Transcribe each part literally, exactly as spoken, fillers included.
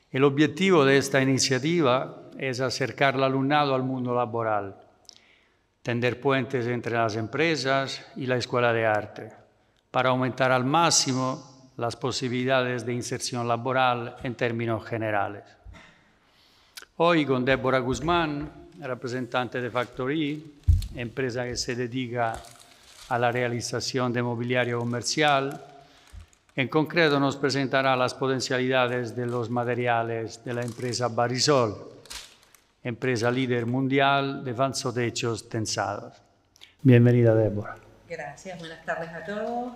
El objetivo de esta iniciativa es acercar al alumnado al mundo laboral, tender puentes entre las empresas y la Escuela de Arte, para aumentar al máximo las posibilidades de inserción laboral en términos generales. Hoy con Débora Guzmán, representante de Factory, empresa que se dedica a la realización de mobiliario comercial, en concreto nos presentará las potencialidades de los materiales de la empresa Barisol, empresa líder mundial de falsotechos tensados. Bienvenida, Débora. Gracias, buenas tardes a todos.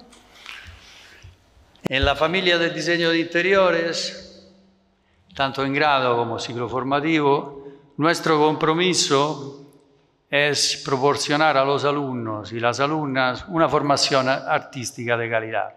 En la familia del diseño de interiores, tanto en grado como ciclo formativo, nuestro compromiso es proporcionar a los alumnos y las alumnas una formación artística de calidad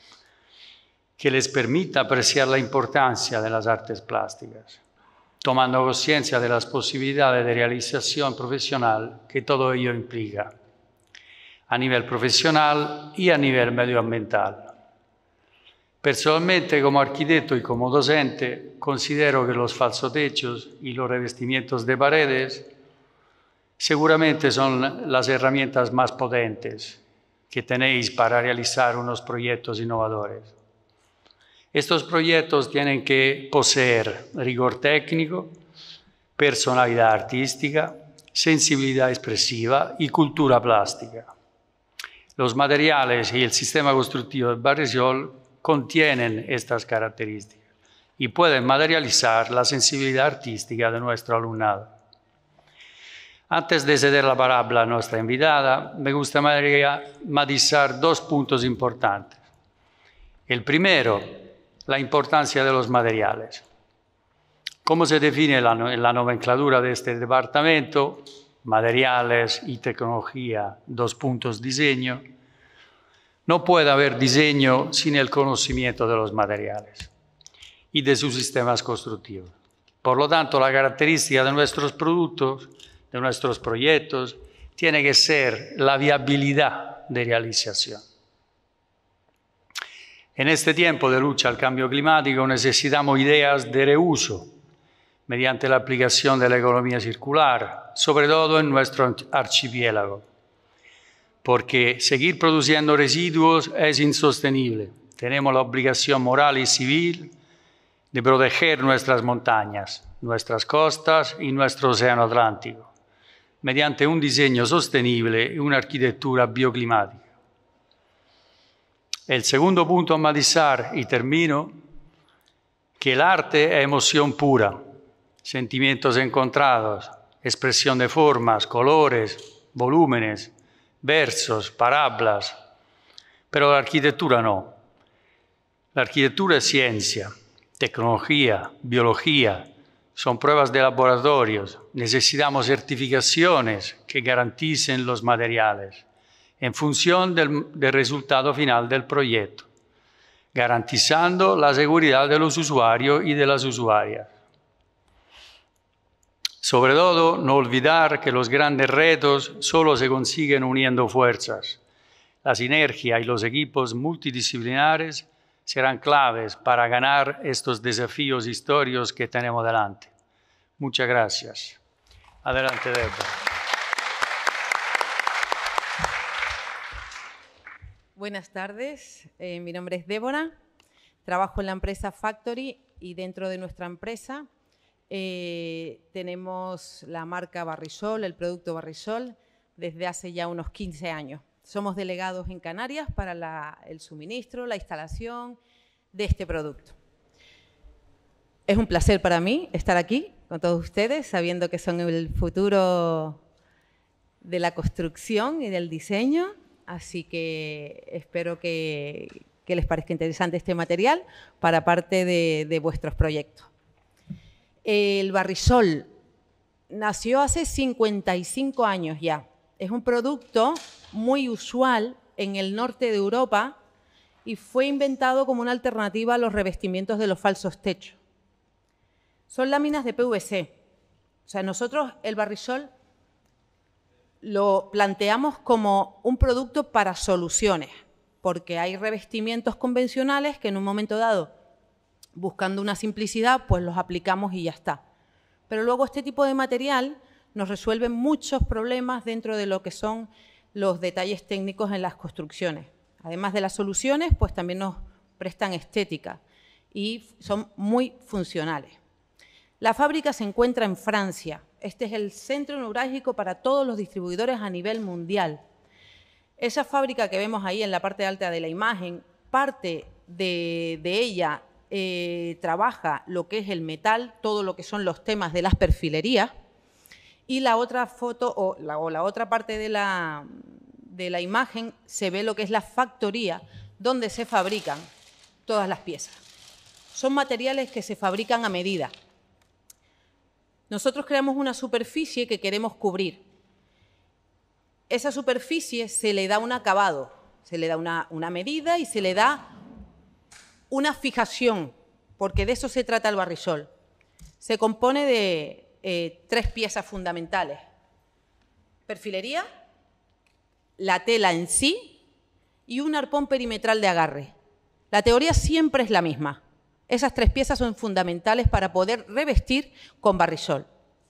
que les permita apreciar la importancia de las artes plásticas, tomando conciencia de las posibilidades de realización profesional que todo ello implica, a nivel profesional y a nivel medioambiental. Personalmente, como arquitecto y como docente, considero que los falsotechos y los revestimientos de paredes seguramente son las herramientas más potentes que tenéis para realizar unos proyectos innovadores. Estos proyectos tienen que poseer rigor técnico, personalidad artística, sensibilidad expresiva y cultura plástica. Los materiales y el sistema constructivo de Barisol contienen estas características y pueden materializar la sensibilidad artística de nuestro alumnado. Antes de ceder la palabra a nuestra invitada, me gustaría matizar dos puntos importantes. El primero, la importancia de los materiales. ¿Cómo se define la, la nomenclatura de este departamento? Materiales y tecnología, dos puntos, diseño. No puede haber diseño sin el conocimiento de los materiales y de sus sistemas constructivos. Por lo tanto, la característica de nuestros productos, de nuestros proyectos, tiene que ser la viabilidad de realización. En este tiempo de lucha al cambio climático necesitamos ideas de reuso mediante la aplicación de la economía circular, sobre todo en nuestro archipiélago, porque seguir produciendo residuos es insostenible. Tenemos la obligación moral y civil de proteger nuestras montañas, nuestras costas y nuestro océano Atlántico, mediante un diseño sostenible y una arquitectura bioclimática. El segundo punto a matizar, y termino, que el arte es emoción pura, sentimientos encontrados, expresión de formas, colores, volúmenes, versos, parábolas, pero la arquitectura no. La arquitectura es ciencia, tecnología, biología, son pruebas de laboratorios, necesitamos certificaciones que garanticen los materiales en función del, del resultado final del proyecto, garantizando la seguridad de los usuarios y de las usuarias. Sobre todo, no olvidar que los grandes retos solo se consiguen uniendo fuerzas. La sinergia y los equipos multidisciplinares serán claves para ganar estos desafíos históricos que tenemos delante. Muchas gracias. Adelante, Débora. Buenas tardes, eh, mi nombre es Débora, trabajo en la empresa Factory y dentro de nuestra empresa eh, tenemos la marca Barisol, el producto Barisol, desde hace ya unos quince años. Somos delegados en Canarias para la, el suministro, la instalación de este producto. Es un placer para mí estar aquí con todos ustedes, sabiendo que son el futuro de la construcción y del diseño. Así que espero que, que les parezca interesante este material para parte de, de vuestros proyectos. El Barisol nació hace cincuenta y cinco años ya. Es un producto muy usual en el norte de Europa y fue inventado como una alternativa a los revestimientos de los falsos techos. Son láminas de P V C. O sea, nosotros el Barisol lo planteamos como un producto para soluciones, porque hay revestimientos convencionales que en un momento dado buscando una simplicidad, pues los aplicamos y ya está. Pero luego este tipo de material nos resuelve muchos problemas dentro de lo que son los detalles técnicos en las construcciones. Además de las soluciones, pues también nos prestan estética y son muy funcionales. La fábrica se encuentra en Francia. Este es el centro neurálgico para todos los distribuidores a nivel mundial. Esa fábrica que vemos ahí en la parte alta de la imagen, parte de, de ella eh, trabaja lo que es el metal, todo lo que son los temas de las perfilerías, y la otra foto o la, o la otra parte de la, de la imagen se ve lo que es la factoría donde se fabrican todas las piezas. Son materiales que se fabrican a medida. Nosotros creamos una superficie que queremos cubrir. Esa superficie se le da un acabado, se le da una, una medida y se le da una fijación, porque de eso se trata el barrisol. Se compone de eh, tres piezas fundamentales: perfilería, la tela en sí y un arpón perimetral de agarre. La teoría siempre es la misma. Esas tres piezas son fundamentales para poder revestir con barrisol.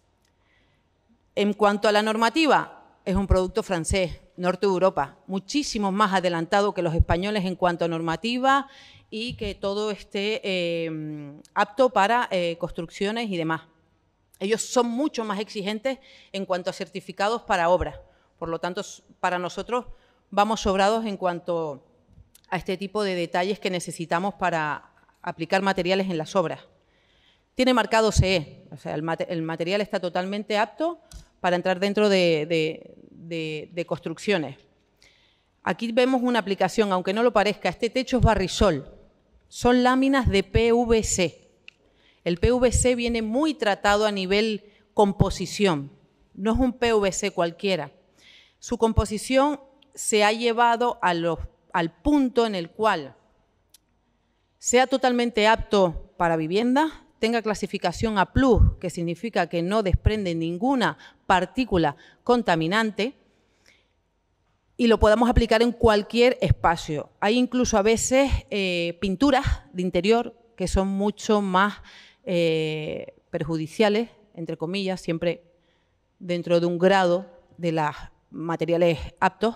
En cuanto a la normativa, es un producto francés, norte de Europa, muchísimo más adelantado que los españoles en cuanto a normativa y que todo esté eh, apto para eh, construcciones y demás. Ellos son mucho más exigentes en cuanto a certificados para obras. Por lo tanto, para nosotros vamos sobrados en cuanto a este tipo de detalles que necesitamos para aplicar materiales en las obras. Tiene marcado C E, o sea, el, mate, el material está totalmente apto para entrar dentro de, de, de, de construcciones. Aquí vemos una aplicación, aunque no lo parezca, este techo es barrisol, son láminas de P V C. El P V C viene muy tratado a nivel composición, no es un P V C cualquiera. Su composición se ha llevado a los, al punto en el cual sea totalmente apto para viviendas, tenga clasificación A plus, que significa que no desprende ninguna partícula contaminante, y lo podamos aplicar en cualquier espacio. Hay incluso a veces eh, pinturas de interior que son mucho más eh, perjudiciales, entre comillas, siempre dentro de un grado de los materiales aptos.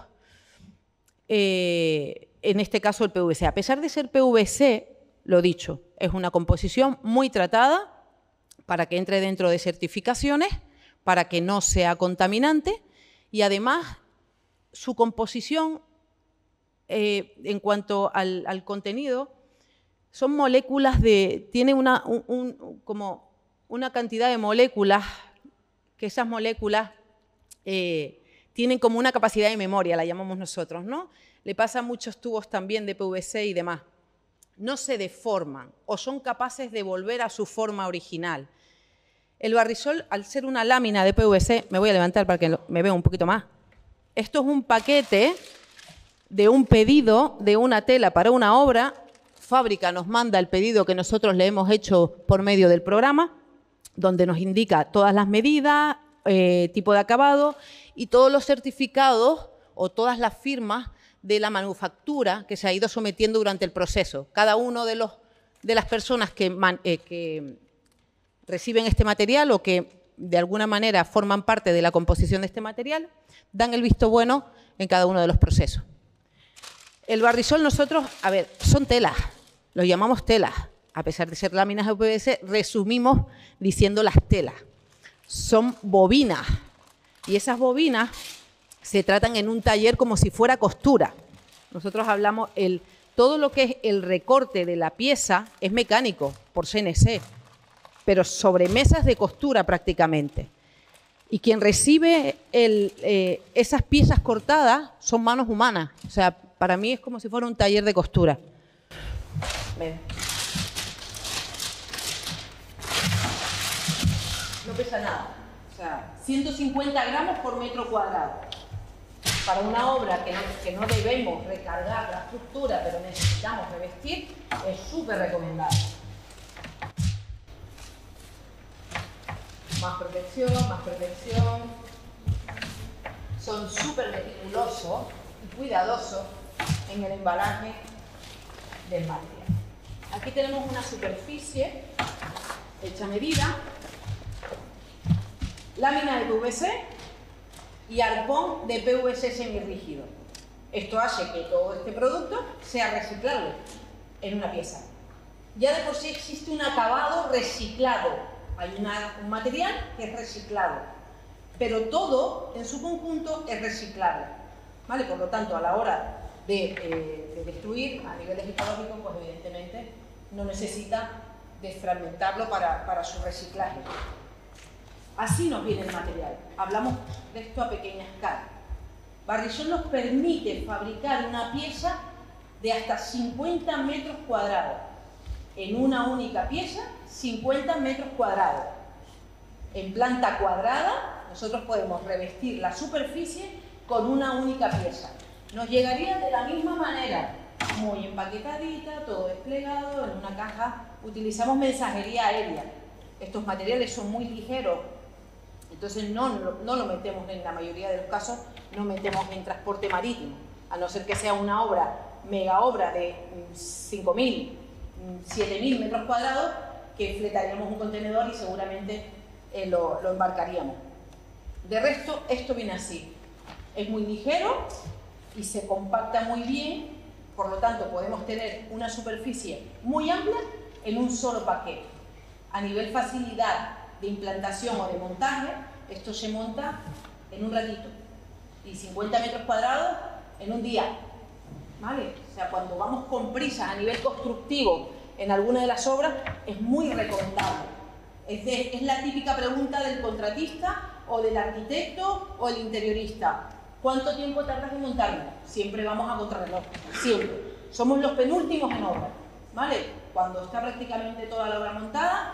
Eh, en este caso el P V C. A pesar de ser P V C, lo dicho, es una composición muy tratada para que entre dentro de certificaciones, para que no sea contaminante y además su composición eh, en cuanto al, al contenido son moléculas de, tiene una, un, un, como una cantidad de moléculas que esas moléculas eh, tienen como una capacidad de memoria, la llamamos nosotros, ¿no? Le pasa a muchos tubos también de P V C y demás. No se deforman o son capaces de volver a su forma original. El barrisol, al ser una lámina de P V C, me voy a levantar para que me vea un poquito más. Esto es un paquete de un pedido de una tela para una obra. Fábrica nos manda el pedido que nosotros le hemos hecho por medio del programa, donde nos indica todas las medidas, eh, tipo de acabado y todos los certificados o todas las firmas de la manufactura que se ha ido sometiendo durante el proceso. Cada uno de, los, de las personas que, man, eh, que reciben este material o que de alguna manera forman parte de la composición de este material, dan el visto bueno en cada uno de los procesos. El barrisol nosotros, a ver, son telas, lo llamamos telas. A pesar de ser láminas de P V C, resumimos diciendo las telas. Son bobinas y esas bobinas se tratan en un taller como si fuera costura. Nosotros hablamos, el, todo lo que es el recorte de la pieza es mecánico, por C N C, pero sobre mesas de costura prácticamente. Y quien recibe el, eh, esas piezas cortadas son manos humanas. O sea, para mí es como si fuera un taller de costura. Ven. No pesa nada. O sea, ciento cincuenta gramos por metro cuadrado. Para una obra que no, que no debemos recargar la estructura, pero necesitamos revestir, es súper recomendable. Más protección, más protección. Son súper meticulosos y cuidadosos en el embalaje del material. Aquí tenemos una superficie hecha a medida, lámina de P V C y arpón de P V C semirrígido. Esto hace que todo este producto sea reciclable en una pieza. Ya de por sí existe un acabado reciclado. Hay una, un material que es reciclado, pero todo en su conjunto es reciclable, ¿vale? Por lo tanto, a la hora de, eh, de destruir a nivel ecológico, pues evidentemente no necesita desfragmentarlo para, para su reciclaje. Así nos viene el material. Hablamos de esto a pequeña escala. Barrisol nos permite fabricar una pieza de hasta cincuenta metros cuadrados. En una única pieza, cincuenta metros cuadrados. En planta cuadrada, nosotros podemos revestir la superficie con una única pieza. Nos llegaría de la misma manera, muy empaquetadita, todo desplegado en una caja. Utilizamos mensajería aérea. Estos materiales son muy ligeros, entonces no, no lo metemos, en la mayoría de los casos, no metemos en transporte marítimo, a no ser que sea una obra, mega obra de cinco mil, siete mil metros cuadrados, que fletaríamos un contenedor y seguramente eh, lo, lo embarcaríamos. De resto, esto viene así. Es muy ligero y se compacta muy bien, por lo tanto podemos tener una superficie muy amplia en un solo paquete. A nivel facilidad de implantación o de montaje, esto se monta en un ratito y cincuenta metros cuadrados en un día, ¿vale? O sea, cuando vamos con prisas a nivel constructivo en alguna de las obras, es muy recomendable. Es, de, es la típica pregunta del contratista o del arquitecto o el interiorista. ¿Cuánto tiempo tardas en montarlo? Siempre vamos a contrarreloj, siempre. Somos los penúltimos en obra, ¿vale? Cuando está prácticamente toda la obra montada,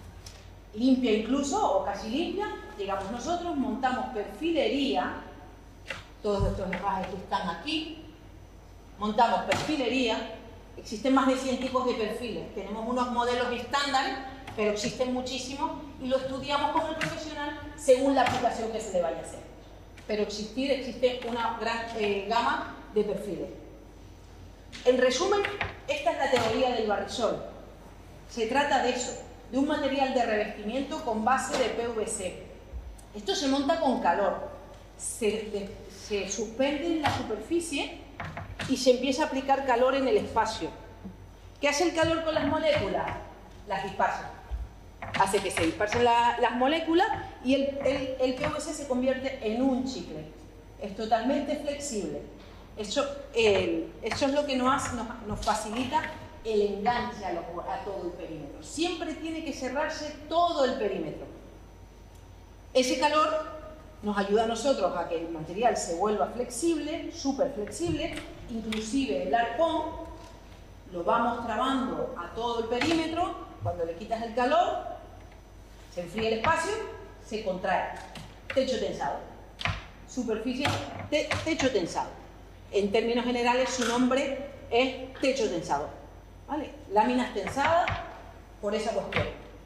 limpia incluso, o casi limpia, llegamos nosotros, montamos perfilería, todos estos herrajes que están aquí, montamos perfilería, existen más de cien tipos de perfiles, tenemos unos modelos estándares, pero existen muchísimos y lo estudiamos con el profesional según la aplicación que se le vaya a hacer. Pero existir, existe una gran eh, gama de perfiles. En resumen, esta es la teoría del Barrisol. Se trata de eso, de un material de revestimiento con base de P V C. Esto se monta con calor, se, de, se suspende en la superficie y se empieza a aplicar calor en el espacio. ¿Qué hace el calor con las moléculas? Las dispersa. Hace que se dispersen la, las moléculas y el, el, el P V C se convierte en un chicle. Es totalmente flexible. Eso, el, eso es lo que nos, hace, nos, nos facilita el enganche a, lo, a todo el perímetro. Siempre tiene que cerrarse todo el perímetro. Ese calor nos ayuda a nosotros a que el material se vuelva flexible, súper flexible, inclusive el arpón lo vamos trabando a todo el perímetro. Cuando le quitas el calor, se enfría el espacio, se contrae. Techo tensado. Superficie, te, techo tensado. En términos generales, su nombre es techo tensado. ¿Vale? Láminas tensadas por esa cuestión.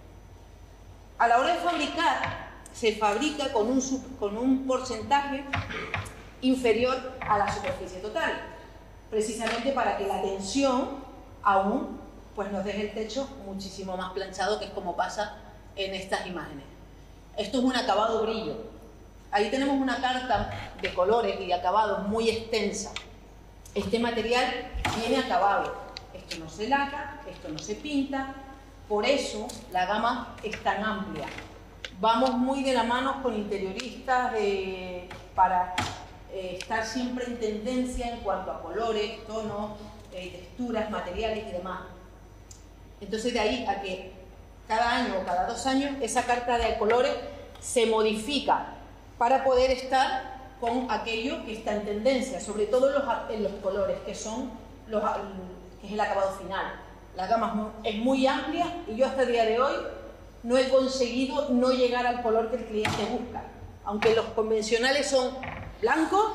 A la hora de fabricar, se fabrica con un, con un porcentaje inferior a la superficie total, precisamente para que la tensión aún pues nos deje el techo muchísimo más planchado, que es como pasa en estas imágenes. Esto es un acabado brillo. Ahí tenemos una carta de colores y de acabados muy extensa. Este material viene acabado. Esto no se laca, esto no se pinta, por eso la gama es tan amplia. Vamos muy de la mano con interioristas de, para eh, estar siempre en tendencia en cuanto a colores, tonos, eh, texturas, materiales y demás. Entonces de ahí a que cada año o cada dos años esa carta de colores se modifica para poder estar con aquello que está en tendencia, sobre todo en los, en los colores, que son los, que es el acabado final. La gama es muy amplia y yo hasta el día de hoy no he conseguido no llegar al color que el cliente busca. Aunque los convencionales son blancos,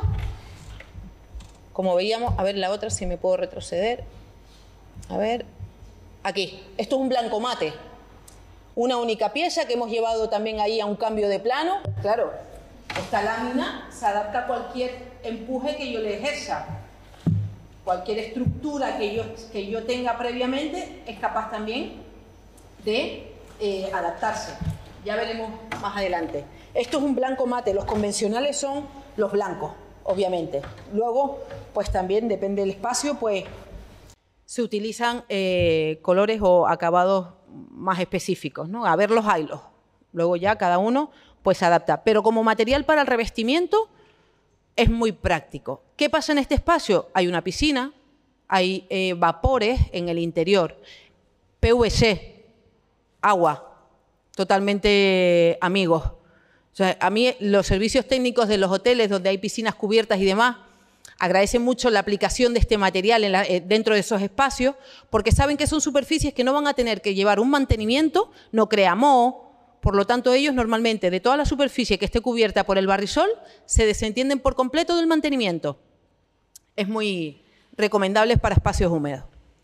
como veíamos, a ver la otra si me puedo retroceder, a ver, aquí, esto es un blanco mate, una única pieza que hemos llevado también ahí a un cambio de plano. Claro, esta lámina se adapta a cualquier empuje que yo le ejerza. cualquier estructura que yo, que yo tenga previamente es capaz también de eh, adaptarse. Ya veremos más adelante. Esto es un blanco mate, los convencionales son los blancos, obviamente. Luego, pues también depende del espacio, pues se utilizan eh, colores o acabados más específicos, ¿no? A ver los hilos. Luego ya cada uno pues se adapta. Pero como material para el revestimiento es muy práctico. ¿Qué pasa en este espacio? Hay una piscina, hay eh, vapores en el interior, P V C, agua, totalmente amigos. O sea, a mí los servicios técnicos de los hoteles donde hay piscinas cubiertas y demás agradecen mucho la aplicación de este material en la, eh, dentro de esos espacios, porque saben que son superficies que no van a tener que llevar un mantenimiento, no crea moho. Por lo tanto, ellos normalmente, de toda la superficie que esté cubierta por el barrisol, se desentienden por completo del mantenimiento. Es muy recomendable para espacios húmedos.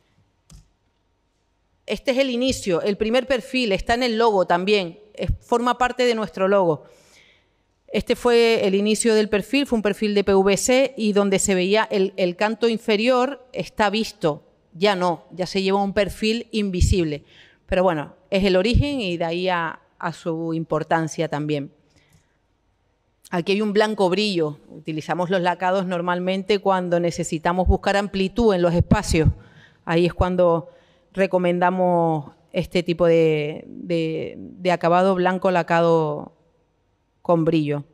Este es el inicio, el primer perfil, está en el logo también, es, forma parte de nuestro logo. Este fue el inicio del perfil, fue un perfil de P V C y donde se veía el, el canto inferior está visto, ya no, ya se lleva un perfil invisible. Pero bueno, es el origen y de ahí a... a su importancia también. Aquí hay un blanco brillo. Utilizamos los lacados normalmente cuando necesitamos buscar amplitud en los espacios. Ahí es cuando recomendamos este tipo de, de, de acabado blanco lacado con brillo.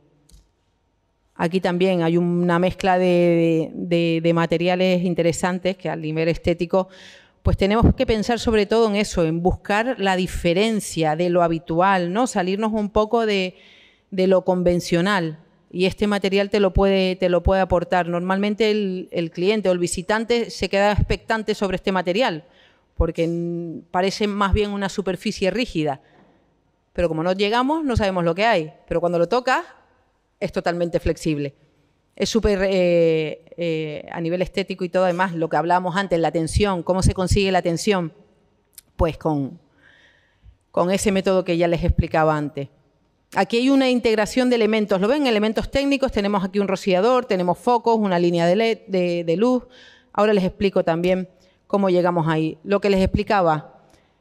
Aquí también hay una mezcla de, de, de materiales interesantes que al nivel estético pues tenemos que pensar sobre todo en eso, en buscar la diferencia de lo habitual, ¿no? Salirnos un poco de, de lo convencional. Y este material te lo puede, te lo puede aportar. Normalmente el, el cliente o el visitante se queda expectante sobre este material, porque parece más bien una superficie rígida. Pero como no llegamos, no sabemos lo que hay. Pero cuando lo tocas, es totalmente flexible. Es súper, eh, eh, a nivel estético y todo, además, lo que hablábamos antes, la tensión, cómo se consigue la tensión, pues con, con ese método que ya les explicaba antes. Aquí hay una integración de elementos, ¿lo ven? Elementos técnicos, tenemos aquí un rociador, tenemos focos, una línea de, L E D, de, de luz. Ahora les explico también cómo llegamos ahí. Lo que les explicaba,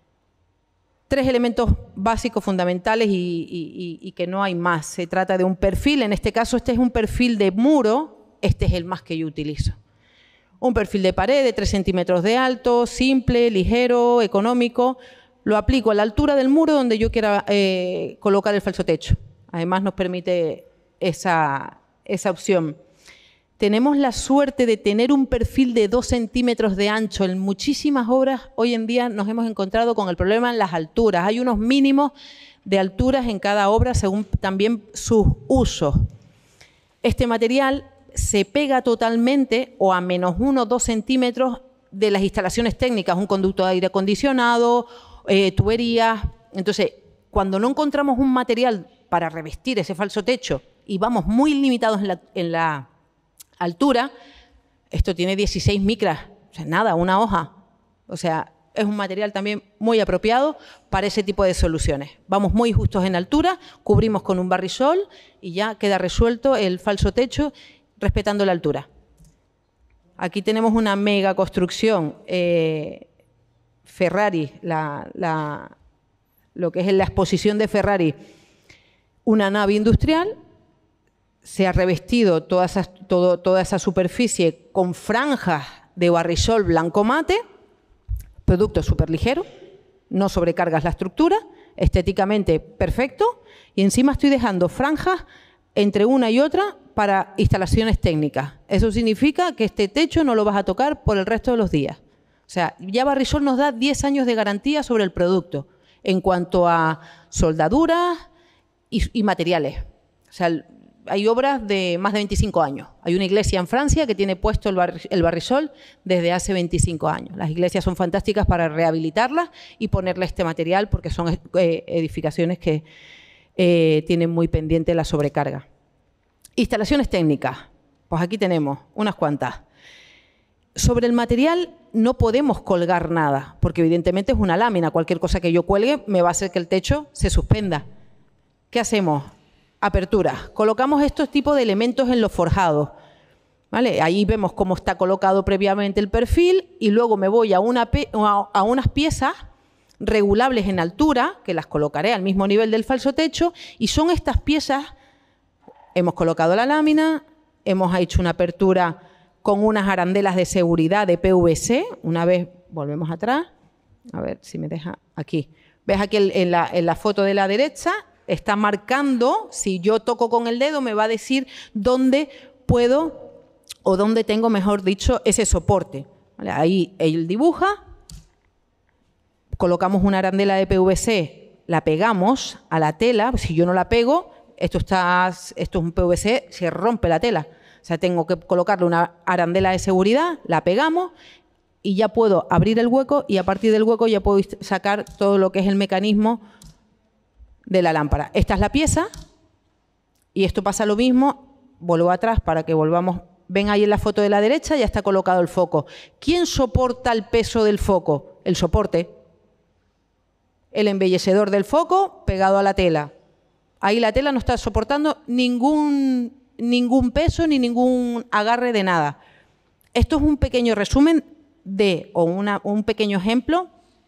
tres elementos básicos, fundamentales y, y, y que no hay más. Se trata de un perfil, en este caso este es un perfil de muro, este es el más que yo utilizo. Un perfil de pared de tres centímetros de alto, simple, ligero, económico. Lo aplico a la altura del muro donde yo quiera eh, colocar el falso techo. Además nos permite esa, esa opción. Tenemos la suerte de tener un perfil de dos centímetros de ancho. En muchísimas obras hoy en día nos hemos encontrado con el problema en las alturas. Hay unos mínimos de alturas en cada obra según también sus usos. Este material se pega totalmente o a menos uno o dos centímetros de las instalaciones técnicas, un conducto de aire acondicionado, eh, tuberías. Entonces, cuando no encontramos un material para revestir ese falso techo y vamos muy limitados en la, en la altura, esto tiene dieciséis micras, o sea, nada, una hoja. O sea, es un material también muy apropiado para ese tipo de soluciones. Vamos muy justos en altura, cubrimos con un barrisol y ya queda resuelto el falso techo respetando la altura. Aquí tenemos una mega construcción eh, Ferrari, la, la, lo que es la exposición de Ferrari, una nave industrial. Se ha revestido toda esa, todo, toda esa superficie con franjas de barrisol blanco mate, producto súper ligero, no sobrecargas la estructura, estéticamente perfecto, y encima estoy dejando franjas entre una y otra para instalaciones técnicas. Eso significa que este techo no lo vas a tocar por el resto de los días. O sea, ya Barrisol nos da diez años de garantía sobre el producto en cuanto a soldaduras y, y materiales. O sea, hay obras de más de veinticinco años. Hay una iglesia en Francia que tiene puesto el, bar, el barrisol desde hace veinticinco años. Las iglesias son fantásticas para rehabilitarlas y ponerle este material porque son eh, edificaciones que eh, tienen muy pendiente la sobrecarga. Instalaciones técnicas. Pues aquí tenemos unas cuantas. Sobre el material no podemos colgar nada porque evidentemente es una lámina. Cualquier cosa que yo cuelgue me va a hacer que el techo se suspenda. ¿Qué hacemos? Apertura. Colocamos estos tipos de elementos en los forjados. ¿Vale? Ahí vemos cómo está colocado previamente el perfil y luego me voy a, una a unas piezas regulables en altura, que las colocaré al mismo nivel del falso techo, y son estas piezas, hemos colocado la lámina, hemos hecho una apertura con unas arandelas de seguridad de P V C, una vez, volvemos atrás, a ver si me deja aquí, ves aquí en la, en la foto de la derecha, está marcando, si yo toco con el dedo me va a decir dónde puedo o dónde tengo, mejor dicho, ese soporte. ¿Vale? Ahí él dibuja, colocamos una arandela de P V C, la pegamos a la tela, si yo no la pego, esto, está, esto es un P V C, se rompe la tela. O sea, tengo que colocarle una arandela de seguridad, la pegamos y ya puedo abrir el hueco y a partir del hueco ya puedo sacar todo lo que es el mecanismo de la lámpara. Esta es la pieza y esto pasa lo mismo, vuelvo atrás para que volvamos. Ven ahí en la foto de la derecha, ya está colocado el foco. ¿Quién soporta el peso del foco? El soporte. El embellecedor del foco pegado a la tela. Ahí la tela no está soportando ningún, ningún peso ni ningún agarre de nada. Esto es un pequeño resumen de, o una, un pequeño ejemplo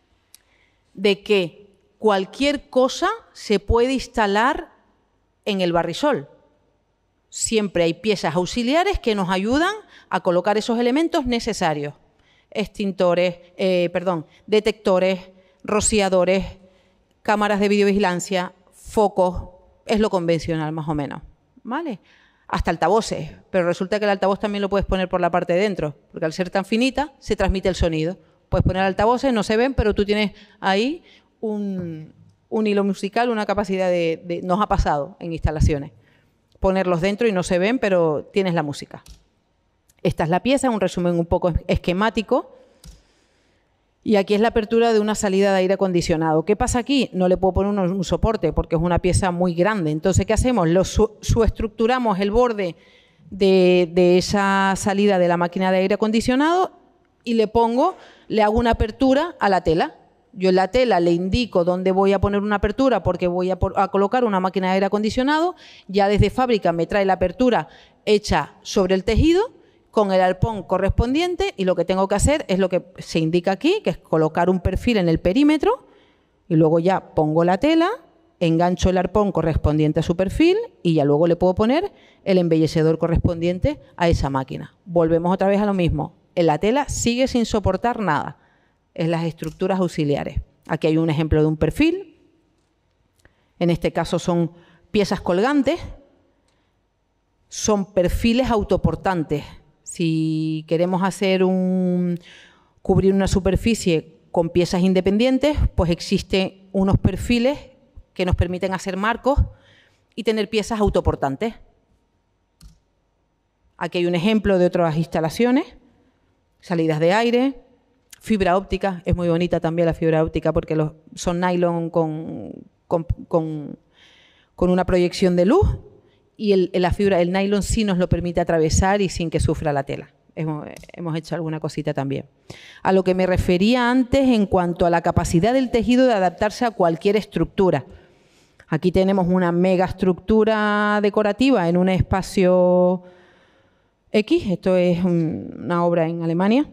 de que cualquier cosa se puede instalar en el barrisol. Siempre hay piezas auxiliares que nos ayudan a colocar esos elementos necesarios. Extintores, eh, perdón, detectores, rociadores, cámaras de videovigilancia, focos, es lo convencional más o menos, ¿vale? Hasta altavoces, pero resulta que el altavoz también lo puedes poner por la parte de dentro, porque al ser tan finita se transmite el sonido. Puedes poner altavoces, no se ven, pero tú tienes ahí un, un hilo musical, una capacidad de, de... Nos ha pasado en instalaciones. Ponerlos dentro y no se ven, pero tienes la música. Esta es la pieza, un resumen un poco esquemático. Y aquí es la apertura de una salida de aire acondicionado. ¿Qué pasa aquí? No le puedo poner un, un soporte porque es una pieza muy grande. Entonces, ¿qué hacemos? Lo su suestructuramos el borde de, de esa salida de la máquina de aire acondicionado y le pongo, le hago una apertura a la tela. Yo en la tela le indico dónde voy a poner una apertura porque voy a, a colocar una máquina de aire acondicionado. Ya desde fábrica me trae la apertura hecha sobre el tejido con el arpón correspondiente y lo que tengo que hacer es lo que se indica aquí, que es colocar un perfil en el perímetro y luego ya pongo la tela, engancho el arpón correspondiente a su perfil y ya luego le puedo poner el embellecedor correspondiente a esa máquina. Volvemos otra vez a lo mismo. En la tela sigue sin soportar nada. Es las estructuras auxiliares. Aquí hay un ejemplo de un perfil. En este caso son piezas colgantes. Son perfiles autoportantes. Si queremos hacer un, cubrir una superficie con piezas independientes, pues existen unos perfiles que nos permiten hacer marcos y tener piezas autoportantes. Aquí hay un ejemplo de otras instalaciones. Salidas de aire. Fibra óptica, es muy bonita también la fibra óptica porque los, son nylon con, con, con, con una proyección de luz y el, la fibra, el nylon sí nos lo permite atravesar y sin que sufra la tela. Hemos, hemos hecho alguna cosita también. A lo que me refería antes en cuanto a la capacidad del tejido de adaptarse a cualquier estructura. Aquí tenemos una mega estructura decorativa en un espacio X, esto es un, una obra en Alemania.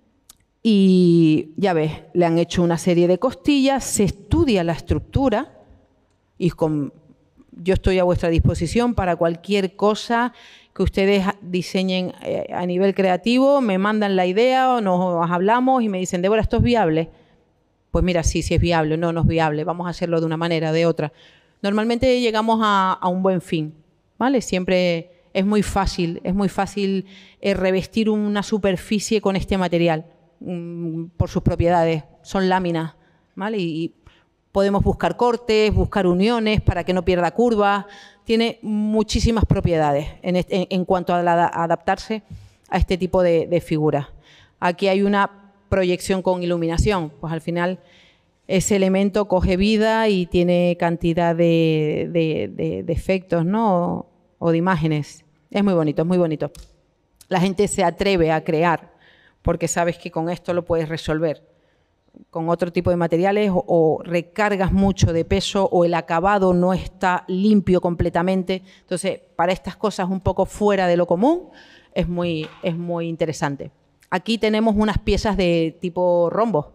Y ya ves, le han hecho una serie de costillas, se estudia la estructura y con, yo estoy a vuestra disposición para cualquier cosa que ustedes diseñen eh, a nivel creativo, me mandan la idea o nos hablamos y me dicen, Débora, ¿esto es viable? Pues mira, sí, sí es viable, no, no es viable, vamos a hacerlo de una manera, de otra. Normalmente llegamos a, a un buen fin, ¿vale? Siempre es muy fácil, es muy fácil eh, revestir una superficie con este material. Por sus propiedades, son láminas, ¿vale? Y, y podemos buscar cortes, buscar uniones para que no pierda curvas, tiene muchísimas propiedades en, este, en, en cuanto a, la, a adaptarse a este tipo de, de figuras. Aquí hay una proyección con iluminación, pues al final ese elemento coge vida y tiene cantidad de, de, de, de efectos, ¿no? O, o de imágenes. Es muy bonito, es muy bonito. La gente se atreve a crear porque sabes que con esto lo puedes resolver. Con otro tipo de materiales o, o recargas mucho de peso o el acabado no está limpio completamente. Entonces, para estas cosas un poco fuera de lo común, es muy, es muy interesante. Aquí tenemos unas piezas de tipo rombo.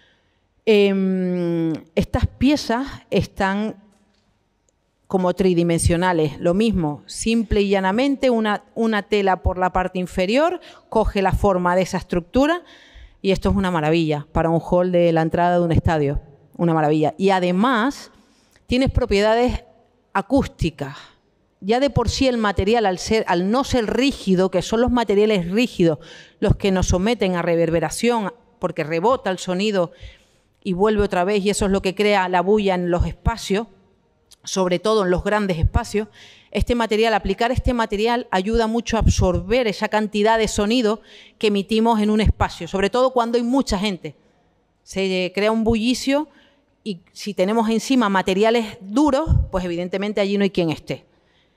Eh, estas piezas están como tridimensionales, lo mismo, simple y llanamente, una, una tela por la parte inferior, coge la forma de esa estructura y esto es una maravilla para un hall de la entrada de un estadio, una maravilla. Y además tienes propiedades acústicas. Ya de por sí el material, al, ser, al no ser rígido, que son los materiales rígidos los que nos someten a reverberación porque rebota el sonido y vuelve otra vez y eso es lo que crea la bulla en los espacios, sobre todo en los grandes espacios, este material, aplicar este material ayuda mucho a absorber esa cantidad de sonido que emitimos en un espacio, sobre todo cuando hay mucha gente. Se crea un bullicio y si tenemos encima materiales duros, pues evidentemente allí no hay quien esté.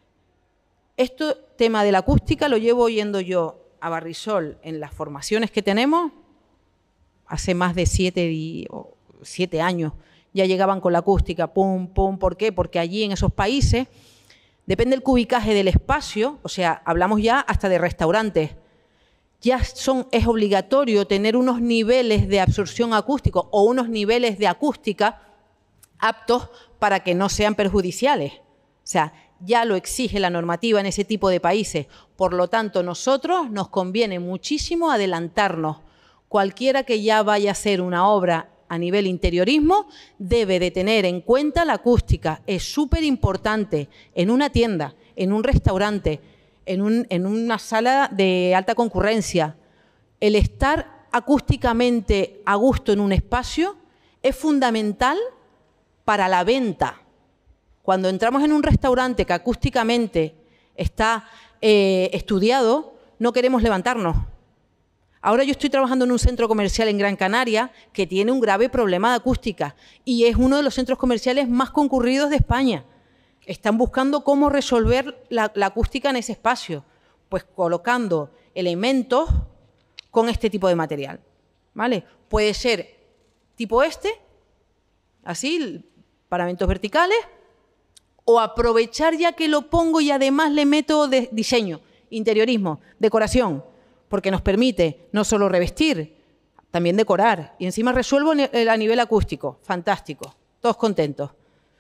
Este tema de la acústica lo llevo oyendo yo a Barrisol en las formaciones que tenemos hace más de siete, siete años. Ya llegaban con la acústica, pum, pum. ¿Por qué? Porque allí en esos países, depende del cubicaje del espacio, o sea, hablamos ya hasta de restaurantes, ya son, es obligatorio tener unos niveles de absorción acústico o unos niveles de acústica aptos para que no sean perjudiciales. O sea, ya lo exige la normativa en ese tipo de países. Por lo tanto, nosotros nos conviene muchísimo adelantarnos. Cualquiera que ya vaya a hacer una obra a nivel interiorismo debe de tener en cuenta la acústica. Es súper importante en una tienda, en un restaurante, en, un, en una sala de alta concurrencia. El estar acústicamente a gusto en un espacio es fundamental para la venta. Cuando entramos en un restaurante que acústicamente está eh, estudiado, no queremos levantarnos. Ahora yo estoy trabajando en un centro comercial en Gran Canaria que tiene un grave problema de acústica y es uno de los centros comerciales más concurridos de España. Están buscando cómo resolver la, la acústica en ese espacio, pues colocando elementos con este tipo de material, ¿vale? Puede ser tipo este, así, paramentos verticales, o aprovechar ya que lo pongo y además le meto de diseño, interiorismo, decoración, porque nos permite no solo revestir, también decorar. Y encima resuelvo a nivel acústico. Fantástico. Todos contentos.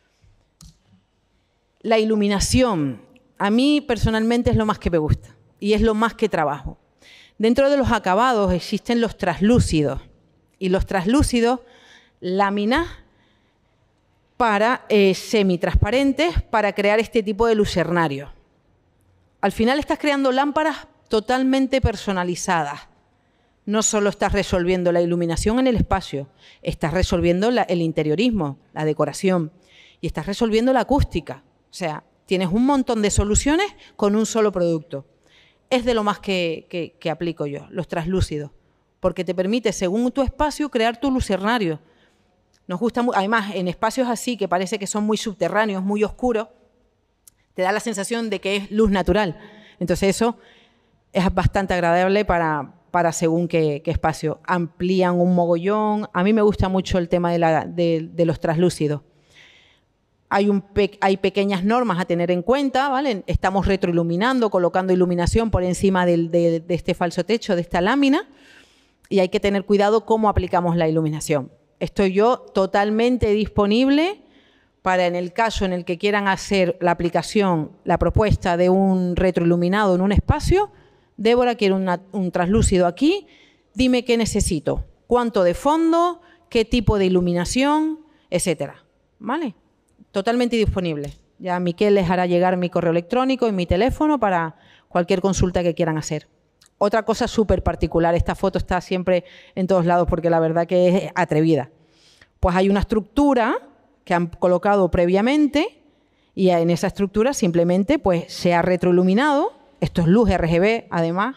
La iluminación. A mí personalmente es lo más que me gusta y es lo más que trabajo. Dentro de los acabados existen los translúcidos. Y los translúcidos, láminas para eh, semitransparentes para crear este tipo de lucernario. Al final estás creando lámparas totalmente personalizadas. No solo estás resolviendo la iluminación en el espacio, estás resolviendo la, el interiorismo, la decoración, y estás resolviendo la acústica. O sea, tienes un montón de soluciones con un solo producto. Es de lo más que, que, que aplico yo, los translúcidos, porque te permite, según tu espacio, crear tu lucernario. Nos gusta, además, en espacios así, que parece que son muy subterráneos, muy oscuros, te da la sensación de que es luz natural. Entonces eso es bastante agradable para, para según qué, qué espacio. Amplían un mogollón. A mí me gusta mucho el tema de, la, de, de los translúcidos. Hay, un pe hay pequeñas normas a tener en cuenta, ¿vale? Estamos retroiluminando, colocando iluminación por encima del, de, de este falso techo, de esta lámina, y hay que tener cuidado cómo aplicamos la iluminación. Estoy yo totalmente disponible para, en el caso en el que quieran hacer la aplicación, la propuesta de un retroiluminado en un espacio. Débora, quiero una, un translúcido aquí, dime qué necesito, cuánto de fondo, qué tipo de iluminación, etcétera. ¿Vale? Totalmente disponible. Ya Miquel les hará llegar mi correo electrónico y mi teléfono para cualquier consulta que quieran hacer. Otra cosa súper particular, esta foto está siempre en todos lados porque la verdad que es atrevida. Pues hay una estructura que han colocado previamente y en esa estructura simplemente pues se ha retroiluminado. Esto es luz R G B, además,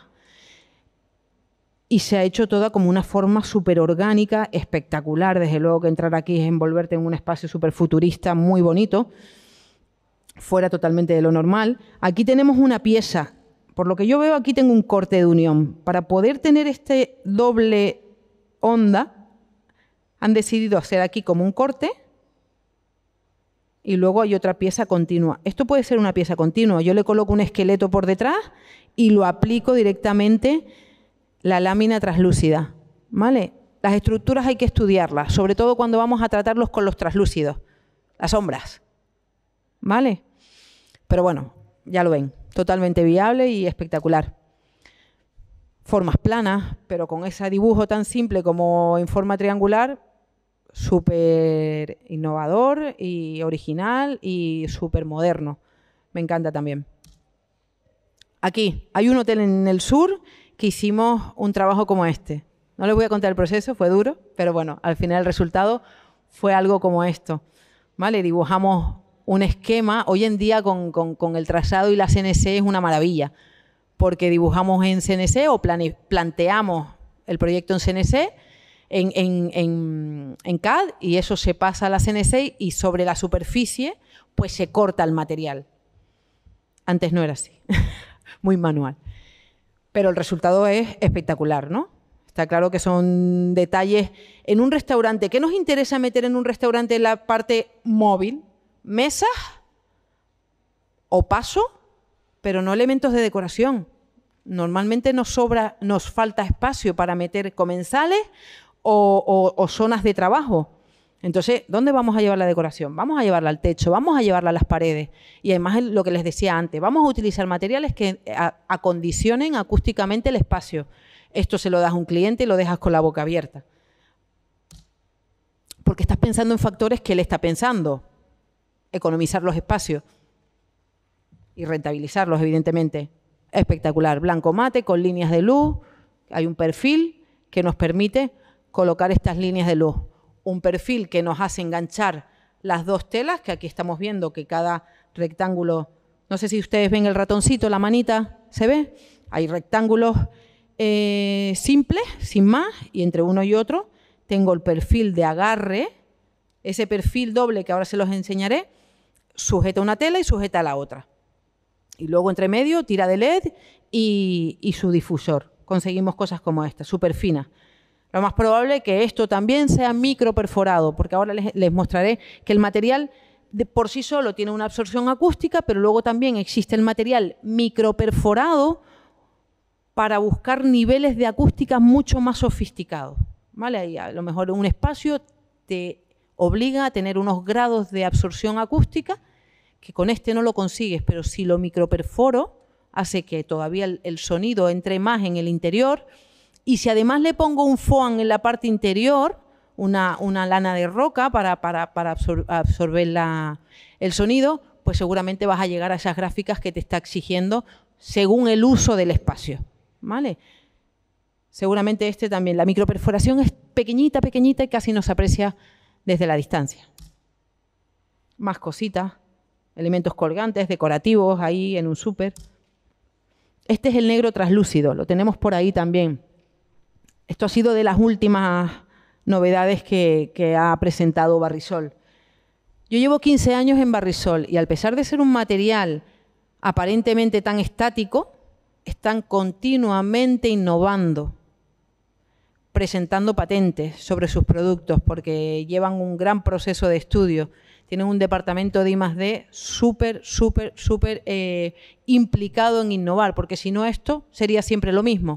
y se ha hecho toda como una forma súper orgánica, espectacular. Desde luego que entrar aquí es envolverte en un espacio súper futurista, muy bonito, fuera totalmente de lo normal. Aquí tenemos una pieza. Por lo que yo veo, aquí tengo un corte de unión. Para poder tener este doble onda, han decidido hacer aquí como un corte y luego hay otra pieza continua. Esto puede ser una pieza continua. Yo le coloco un esqueleto por detrás y lo aplico directamente la lámina translúcida, ¿vale? Las estructuras hay que estudiarlas, sobre todo cuando vamos a tratarlos con los translúcidos, las sombras, ¿vale? Pero bueno, ya lo ven, totalmente viable y espectacular. Formas planas, pero con ese dibujo tan simple como en forma triangular, súper innovador y original y súper moderno. Me encanta también. Aquí hay un hotel en el sur que hicimos un trabajo como este. No les voy a contar el proceso, fue duro, pero bueno, al final el resultado fue algo como esto, ¿vale? Dibujamos un esquema. Hoy en día con, con, con el trazado y la C N C es una maravilla, porque dibujamos en C N C o plane, planteamos el proyecto en C N C, en, en, en, en C A D, y eso se pasa a la C N C y sobre la superficie pues se corta el material. Antes no era así, muy manual. Pero el resultado es espectacular, ¿no? Está claro que son detalles. En un restaurante, ¿qué nos interesa meter en un restaurante en la parte móvil? Mesas o paso, pero no elementos de decoración. Normalmente nos sobra, nos falta espacio para meter comensales o, o, o zonas de trabajo. Entonces, ¿dónde vamos a llevar la decoración? Vamos a llevarla al techo, vamos a llevarla a las paredes. Y además, lo que les decía antes, vamos a utilizar materiales que acondicionen acústicamente el espacio. Esto se lo das a un cliente y lo dejas con la boca abierta. Porque estás pensando en factores que él está pensando. Economizar los espacios y rentabilizarlos, evidentemente. Espectacular. Blanco mate con líneas de luz. Hay un perfil que nos permite colocar estas líneas de luz. Un perfil que nos hace enganchar las dos telas, que aquí estamos viendo que cada rectángulo, no sé si ustedes ven el ratoncito, la manita, ¿se ve? Hay rectángulos eh, simples, sin más, y entre uno y otro tengo el perfil de agarre, ese perfil doble que ahora se los enseñaré, sujeta una tela y sujeta la otra. Y luego entre medio tira de L E D y, y su difusor. Conseguimos cosas como esta, súper finas. Lo más probable es que esto también sea micro perforado, porque ahora les, les mostraré que el material de por sí solo tiene una absorción acústica, pero luego también existe el material micro perforado para buscar niveles de acústica mucho más sofisticados, ¿vale? Y a lo mejor un espacio te obliga a tener unos grados de absorción acústica que con este no lo consigues, pero si lo microperforo hace que todavía el, el sonido entre más en el interior. Y si además le pongo un foam en la parte interior, una, una lana de roca para, para, para absor absorber la, el sonido, pues seguramente vas a llegar a esas gráficas que te está exigiendo según el uso del espacio, ¿vale? Seguramente este también. La microperforación es pequeñita, pequeñita y casi no se aprecia desde la distancia. Más cositas, elementos colgantes, decorativos, ahí en un súper. Este es el negro translúcido, lo tenemos por ahí también. Esto ha sido de las últimas novedades que, que ha presentado Barrisol. Yo llevo quince años en Barrisol y, a pesar de ser un material aparentemente tan estático, están continuamente innovando, presentando patentes sobre sus productos, porque llevan un gran proceso de estudio. Tienen un departamento de I más D súper, súper, súper eh, implicado en innovar, porque si no esto sería siempre lo mismo.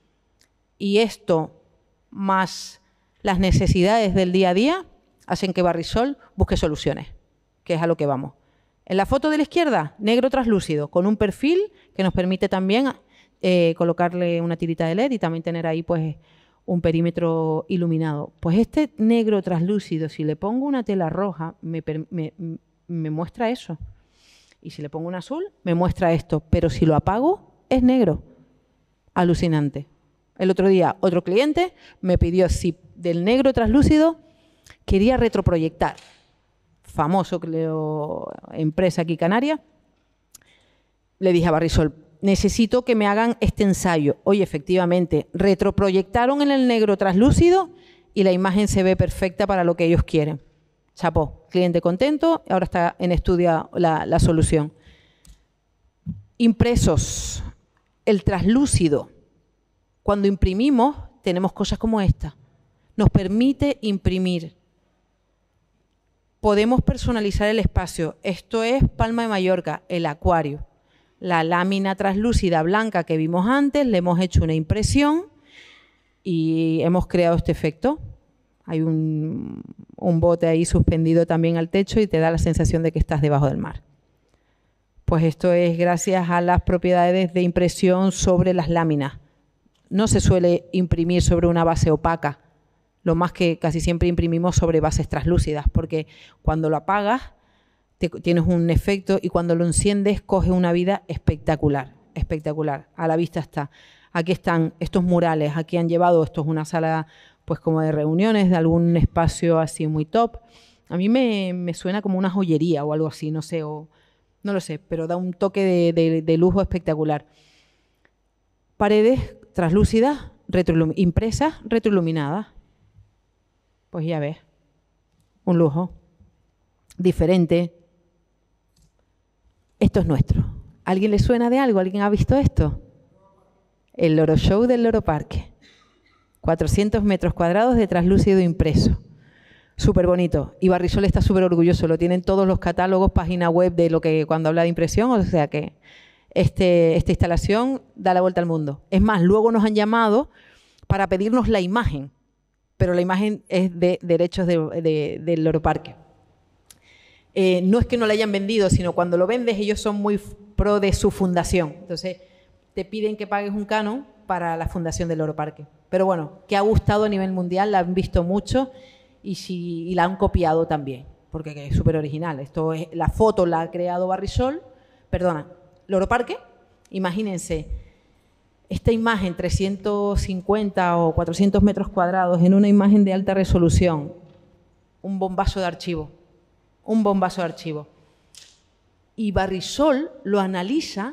Y esto, más las necesidades del día a día, hacen que Barrisol busque soluciones, que es a lo que vamos. En la foto de la izquierda, negro translúcido, con un perfil que nos permite también eh, colocarle una tirita de L E D y también tener ahí pues un perímetro iluminado. Pues este negro translúcido, si le pongo una tela roja, me, me, me muestra eso. Y si le pongo un azul, me muestra esto. Pero si lo apago, es negro. Alucinante. El otro día, otro cliente me pidió si del negro translúcido quería retroproyectar. Famoso, creo, empresa aquí canaria. Le dije a Barrisol, necesito que me hagan este ensayo. Oye, efectivamente, retroproyectaron en el negro translúcido y la imagen se ve perfecta para lo que ellos quieren. Chapó, cliente contento, ahora está en estudio la, la solución. Impresos, el translúcido. Cuando imprimimos, tenemos cosas como esta. Nos permite imprimir. Podemos personalizar el espacio. Esto es Palma de Mallorca, el acuario. la lámina translúcida blanca que vimos antes, le hemos hecho una impresión y hemos creado este efecto. Hay un, un bote ahí suspendido también al techo y te da la sensación de que estás debajo del mar. Pues esto es gracias a las propiedades de impresión sobre las láminas. No se suele imprimir sobre una base opaca, lo más que casi siempre imprimimos sobre bases translúcidas, porque cuando lo apagas te, tienes un efecto y cuando lo enciendes coge una vida espectacular, espectacular. A la vista está. Aquí están estos murales, aquí han llevado, esto es una sala pues como de reuniones, de algún espacio así muy top. A mí me, me suena como una joyería o algo así, no sé, o no lo sé, pero da un toque de, de, de lujo espectacular. Paredes translúcidas, retroilum- impresas, retroiluminadas. Pues ya ves, un lujo, diferente. Esto es nuestro. ¿Alguien le suena de algo? ¿Alguien ha visto esto? El Loro Show del Loro Parque. cuatrocientos metros cuadrados de translúcido impreso. Súper bonito. Y Barrisol está súper orgulloso. Lo tienen todos los catálogos, página web de lo que cuando habla de impresión. O sea que este, esta instalación da la vuelta al mundo. Es más, luego nos han llamado para pedirnos la imagen. Pero la imagen es de derechos de, de, del Loro Parque. Eh, no es que no la hayan vendido, sino cuando lo vendes ellos son muy pro de su fundación. Entonces te piden que pagues un canon para la fundación del Loro Parque. Pero bueno, que ha gustado a nivel mundial, la han visto mucho y, si, y la han copiado también, porque es súper original. Esto es, la foto la ha creado Barrisol, perdona, Loro Parque. Imagínense esta imagen, trescientos cincuenta o cuatrocientos metros cuadrados, en una imagen de alta resolución, un bombazo de archivo, un bombazo de archivo. Y Barrisol lo analiza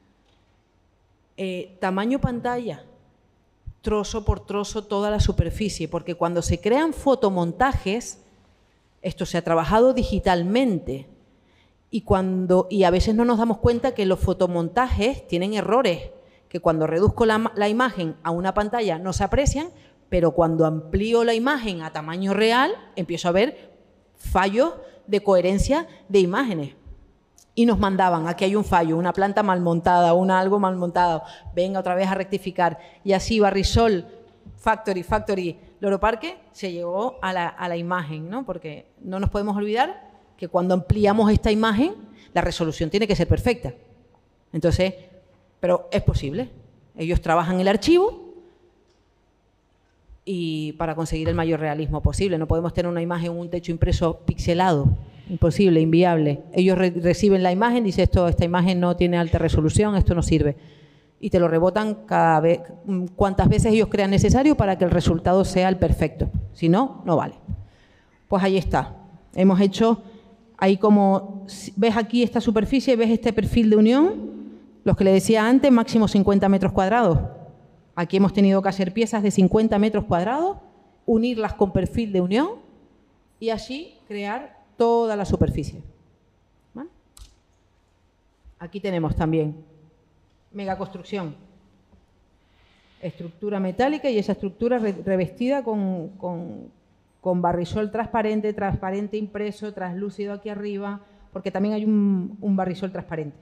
eh, tamaño pantalla, trozo por trozo, toda la superficie, porque cuando se crean fotomontajes, esto se ha trabajado digitalmente, y, cuando, y a veces no nos damos cuenta que los fotomontajes tienen errores, que cuando reduzco la, la imagen a una pantalla no se aprecian, pero cuando amplío la imagen a tamaño real, empiezo a ver fallos de coherencia de imágenes. Y nos mandaban, aquí hay un fallo, una planta mal montada, una algo mal montado, venga otra vez a rectificar. Y así Barrisol, Factory, Factory, Loro Parque, se llegó a la, a la imagen, ¿no? Porque no nos podemos olvidar que cuando ampliamos esta imagen, la resolución tiene que ser perfecta. Entonces, pero es posible. Ellos trabajan el archivo y para conseguir el mayor realismo posible. No podemos tener una imagen, un techo impreso pixelado. Imposible, inviable. Ellos re reciben la imagen, dicen esto, esta imagen no tiene alta resolución, esto no sirve. Y te lo rebotan cada vez, cuantas veces ellos crean necesario para que el resultado sea el perfecto. Si no, no vale. Pues ahí está. Hemos hecho, ahí como, ves aquí esta superficie, ves este perfil de unión, los que le decía antes, máximo cincuenta metros cuadrados. Aquí hemos tenido que hacer piezas de cincuenta metros cuadrados, unirlas con perfil de unión y así crear toda la superficie. ¿Vale? Aquí tenemos también megaconstrucción, estructura metálica y esa estructura re revestida con, con, con Barrisol transparente, transparente impreso, translúcido aquí arriba, porque también hay un, un Barrisol transparente.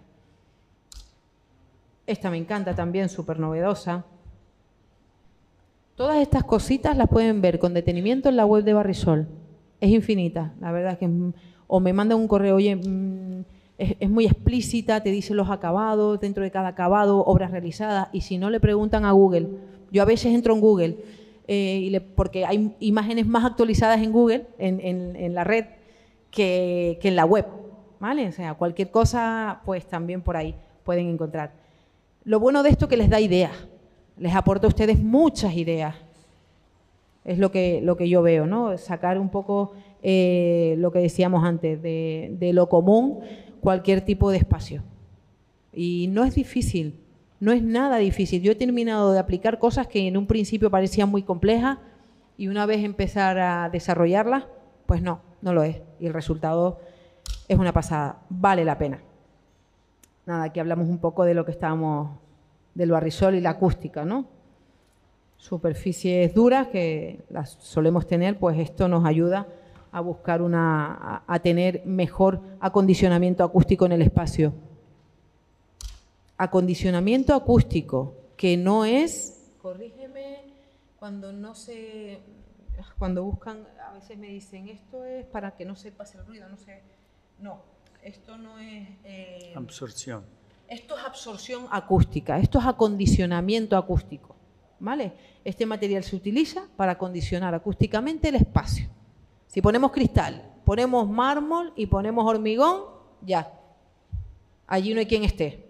Esta me encanta también, súper novedosa. Todas estas cositas las pueden ver con detenimiento en la web de Barrisol. Es infinita, la verdad es que o me mandan un correo, oye, es, es muy explícita, te dice los acabados, dentro de cada acabado, obras realizadas, y si no le preguntan a Google. Yo a veces entro en Google, eh, y le, porque hay imágenes más actualizadas en Google, en, en, en la red, que, que en la web, ¿vale? O sea, cualquier cosa, pues también por ahí pueden encontrar. Lo bueno de esto es que les da ideas, les aporta a ustedes muchas ideas. Es lo que, lo que yo veo, ¿no? Sacar un poco eh, lo que decíamos antes, de, de lo común, cualquier tipo de espacio. Y no es difícil, no es nada difícil. Yo he terminado de aplicar cosas que en un principio parecían muy complejas y una vez empezar a desarrollarlas, pues no, no lo es. Y el resultado es una pasada, vale la pena. Nada, aquí hablamos un poco de lo que estábamos, del Barrisol y la acústica, ¿no? Superficies duras que las solemos tener, pues esto nos ayuda a buscar una, a, a tener mejor acondicionamiento acústico en el espacio. acondicionamiento acústico, que no es, corrígeme, cuando no se, cuando buscan, a veces me dicen, esto es para que no se pase el ruido, no sé, no, esto no es... Eh, absorción. Esto es absorción acústica, esto es acondicionamiento acústico, ¿vale? Este material se utiliza para acondicionar acústicamente el espacio. Si ponemos cristal, ponemos mármol y ponemos hormigón, ya, allí no hay quien esté.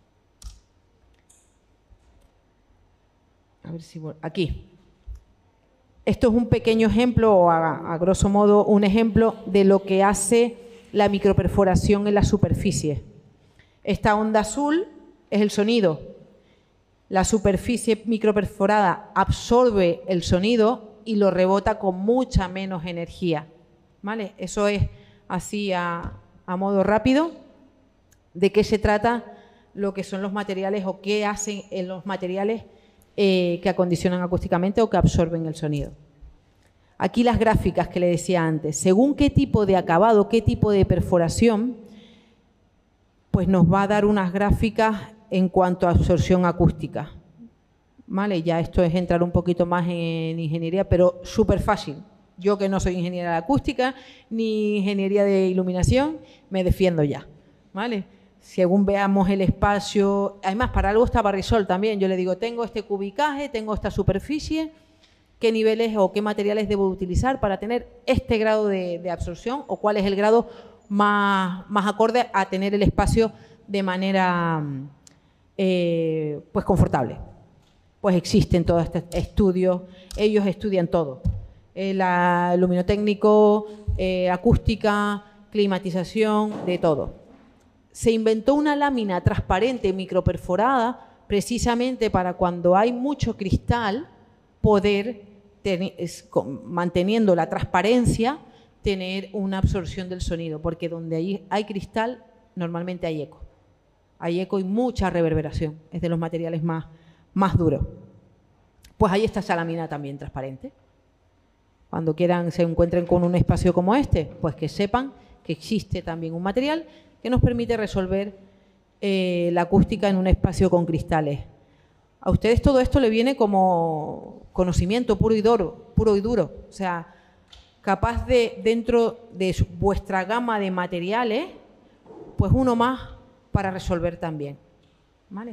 A ver si... Aquí. Esto es un pequeño ejemplo, o a, a grosso modo un ejemplo de lo que hace la microperforación en la superficie. Esta onda azul es el sonido. La superficie microperforada absorbe el sonido y lo rebota con mucha menos energía, ¿vale? Eso es así a, a modo rápido de qué se trata lo que son los materiales o qué hacen en los materiales eh, que acondicionan acústicamente o que absorben el sonido. Aquí las gráficas que le decía antes. Según qué tipo de acabado, qué tipo de perforación, pues nos va a dar unas gráficas en cuanto a absorción acústica. ¿Vale? Ya esto es entrar un poquito más en ingeniería, pero súper fácil. Yo que no soy ingeniera de acústica ni ingeniería de iluminación, me defiendo ya. ¿Vale? Según veamos el espacio, además para algo está Barrisol también. Yo le digo, tengo este cubicaje, tengo esta superficie, qué niveles o qué materiales debo utilizar para tener este grado de, de absorción o cuál es el grado más, más acorde a tener el espacio de manera eh, pues confortable. Pues existen todos estos estudios, ellos estudian todo. Eh, la luminotécnico, eh, acústica, climatización, de todo. Se inventó una lámina transparente microperforada precisamente para cuando hay mucho cristal poder, tener, es, con, manteniendo la transparencia, tener una absorción del sonido, porque donde hay, hay cristal normalmente hay eco. Hay eco y mucha reverberación, es de los materiales más, más duros. Pues ahí está esa lámina también transparente. Cuando quieran se encuentren con un espacio como este, pues que sepan que existe también un material que nos permite resolver eh, la acústica en un espacio con cristales. A ustedes todo esto le viene como conocimiento puro y duro, puro y duro. O sea, capaz de, dentro de su, vuestra gama de materiales, pues uno más para resolver también. ¿Vale?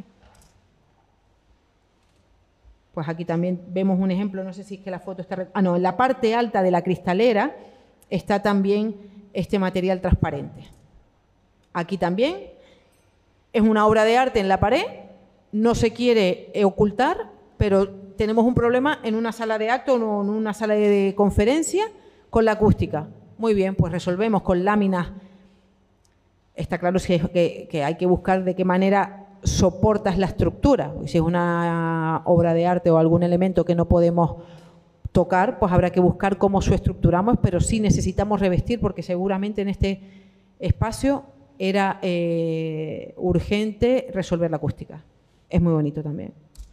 Pues aquí también vemos un ejemplo, no sé si es que la foto está... Ah, no, en la parte alta de la cristalera está también este material transparente. Aquí también es una obra de arte en la pared, no se quiere ocultar, pero tenemos un problema en una sala de acto o en una sala de conferencia con la acústica. Muy bien, pues resolvemos con láminas. Está claro que, que hay que buscar de qué manera soportas la estructura. Si es una obra de arte o algún elemento que no podemos tocar, pues habrá que buscar cómo suestructuramos, pero sí necesitamos revestir porque seguramente en este espacio era eh, urgente resolver la acústica. Es muy bonito también.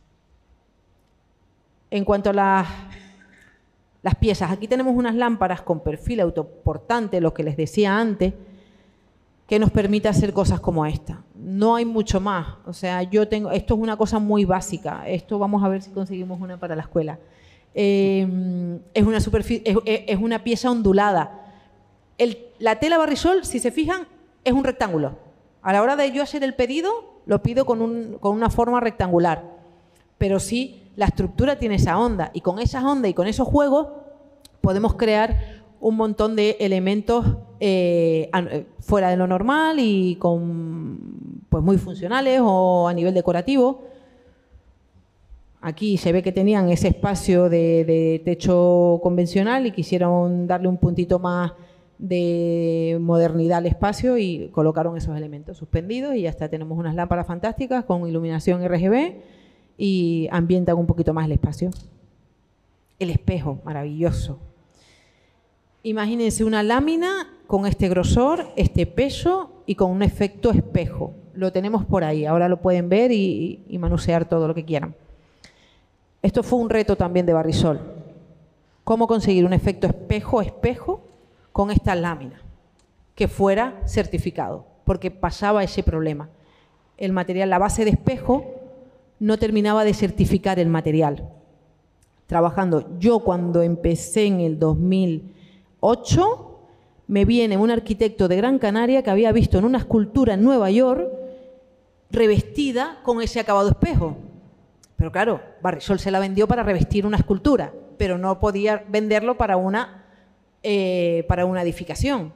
En cuanto a las, las piezas, aquí tenemos unas lámparas con perfil autoportante, lo que les decía antes, que nos permite hacer cosas como esta. No hay mucho más. O sea, yo tengo, esto es una cosa muy básica. Esto vamos a ver si conseguimos una para la escuela. Eh, es, una superficie, es, es una pieza ondulada. El, la tela Barrisol, si se fijan, es un rectángulo. A la hora de yo hacer el pedido, lo pido con, un, con una forma rectangular. Pero sí, la estructura tiene esa onda. Y con esas ondas y con esos juegos podemos crear un montón de elementos eh, fuera de lo normal y con, pues muy funcionales o a nivel decorativo. Aquí se ve que tenían ese espacio de, de techo convencional y quisieron darle un puntito más de modernidad al espacio y colocaron esos elementos suspendidos y ya está. Tenemos unas lámparas fantásticas con iluminación R G B y ambientan un poquito más el espacio. El espejo, maravilloso. Imagínense una lámina con este grosor, este peso y con un efecto espejo. Lo tenemos por ahí, ahora lo pueden ver y, y manosear todo lo que quieran. Esto fue un reto también de Barrisol. ¿Cómo conseguir un efecto espejo-espejo con esta lámina? Que fuera certificado, porque pasaba ese problema. el material, la base de espejo, no terminaba de certificar el material. Trabajando, yo cuando empecé en el dos mil ocho, me viene un arquitecto de Gran Canaria que había visto en una escultura en Nueva York revestida con ese acabado espejo. Pero claro, Barrisol se la vendió para revestir una escultura, pero no podía venderlo para una, eh, para una edificación.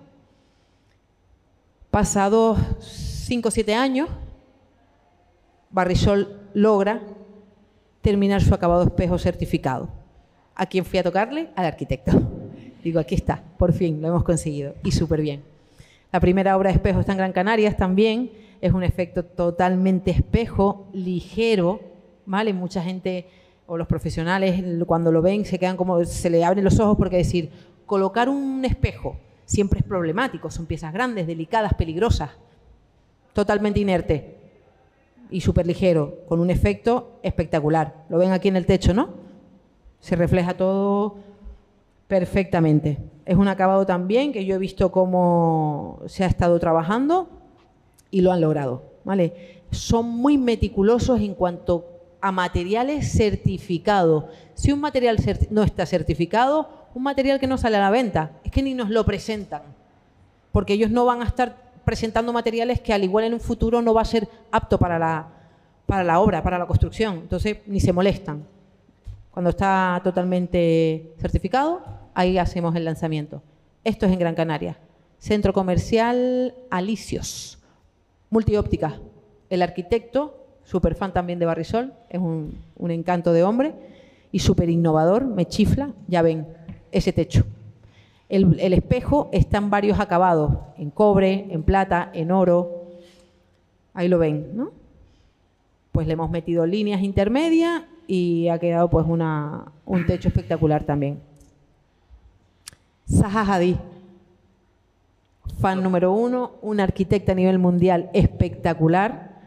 Pasados cinco o siete años, Barrisol logra terminar su acabado espejo certificado. ¿A quién fui a tocarle? Al arquitecto. Digo, aquí está, por fin, lo hemos conseguido. Y súper bien. La primera obra de espejo está en Gran Canarias también. Es un efecto totalmente espejo, ligero, ¿vale? Mucha gente, o los profesionales, cuando lo ven, se quedan como, se le abren los ojos porque decir, colocar un espejo siempre es problemático. Son piezas grandes, delicadas, peligrosas, totalmente inerte y súper ligero, con un efecto espectacular. Lo ven aquí en el techo, ¿no? Se refleja todo perfectamente. Es un acabado también que yo he visto cómo se ha estado trabajando y lo han logrado, ¿vale? Son muy meticulosos en cuanto a materiales certificados. Si un material no está certificado, un material que no sale a la venta, es que ni nos lo presentan, porque ellos no van a estar presentando materiales que al igual en un futuro no va a ser apto para la, para la obra, para la construcción. Entonces, ni se molestan. Cuando está totalmente certificado, ahí hacemos el lanzamiento. Esto es en Gran Canaria. Centro Comercial Alicios. Multióptica. El arquitecto, súper fan también de Barrisol, es un, un encanto de hombre y súper innovador, me chifla. Ya ven, ese techo. El, el espejo está en varios acabados, en cobre, en plata, en oro. Ahí lo ven, ¿no? Pues le hemos metido líneas intermedias y ha quedado pues una, un techo espectacular también. Zaha Hadid, fan número uno, una arquitecta a nivel mundial espectacular,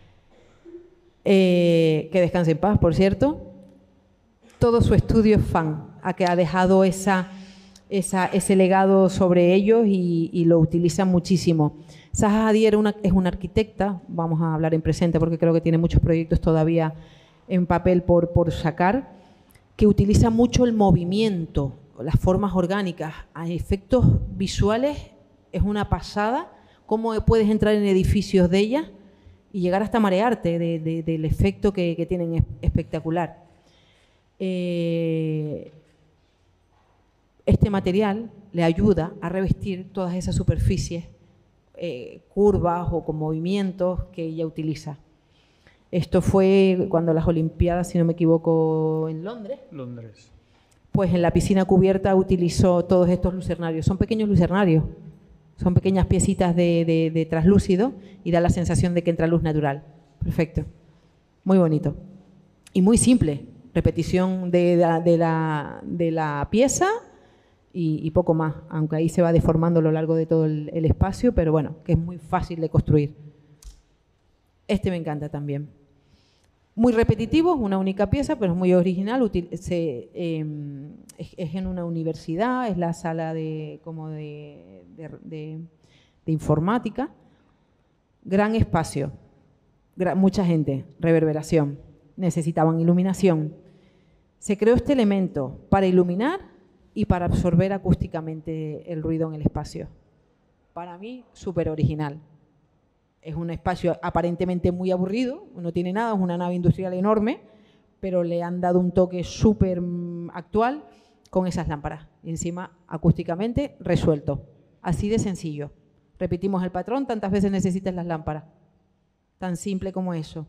eh, que descanse en paz, por cierto. Todo su estudio es fan, a que ha dejado esa... Esa, ese legado sobre ellos y, y lo utilizan muchísimo. Zaha Hadid era una, es una arquitecta, vamos a hablar en presente porque creo que tiene muchos proyectos todavía en papel por, por sacar, que utiliza mucho el movimiento, las formas orgánicas, a efectos visuales. Es una pasada cómo puedes entrar en edificios de ella y llegar hasta marearte de, de, del efecto que, que tienen espectacular. Eh, Este material le ayuda a revestir todas esas superficies eh, curvas o con movimientos que ella utiliza. Esto fue cuando las Olimpiadas, si no me equivoco, en Londres. Londres. Pues en la piscina cubierta utilizó todos estos lucernarios. Son pequeños lucernarios, son pequeñas piecitas de, de, de traslúcido y da la sensación de que entra luz natural. Perfecto. Muy bonito. Y muy simple. Repetición de la, de la, de la pieza. Y, y poco más, aunque ahí se va deformando a lo largo de todo el, el espacio, pero bueno, que es muy fácil de construir. Este me encanta también. Muy repetitivo, una única pieza, pero es muy original. Util, se, eh, es, es en una universidad, es la sala de, como de, de, de, de informática. Gran espacio, gran, mucha gente, reverberación, necesitaban iluminación. Se creó este elemento para iluminar y para absorber acústicamente el ruido en el espacio. Para mí, súper original. Es un espacio aparentemente muy aburrido, no tiene nada, es una nave industrial enorme, pero le han dado un toque súper actual con esas lámparas. Y encima, acústicamente, resuelto. Así de sencillo. Repetimos el patrón, tantas veces necesitas las lámparas. Tan simple como eso.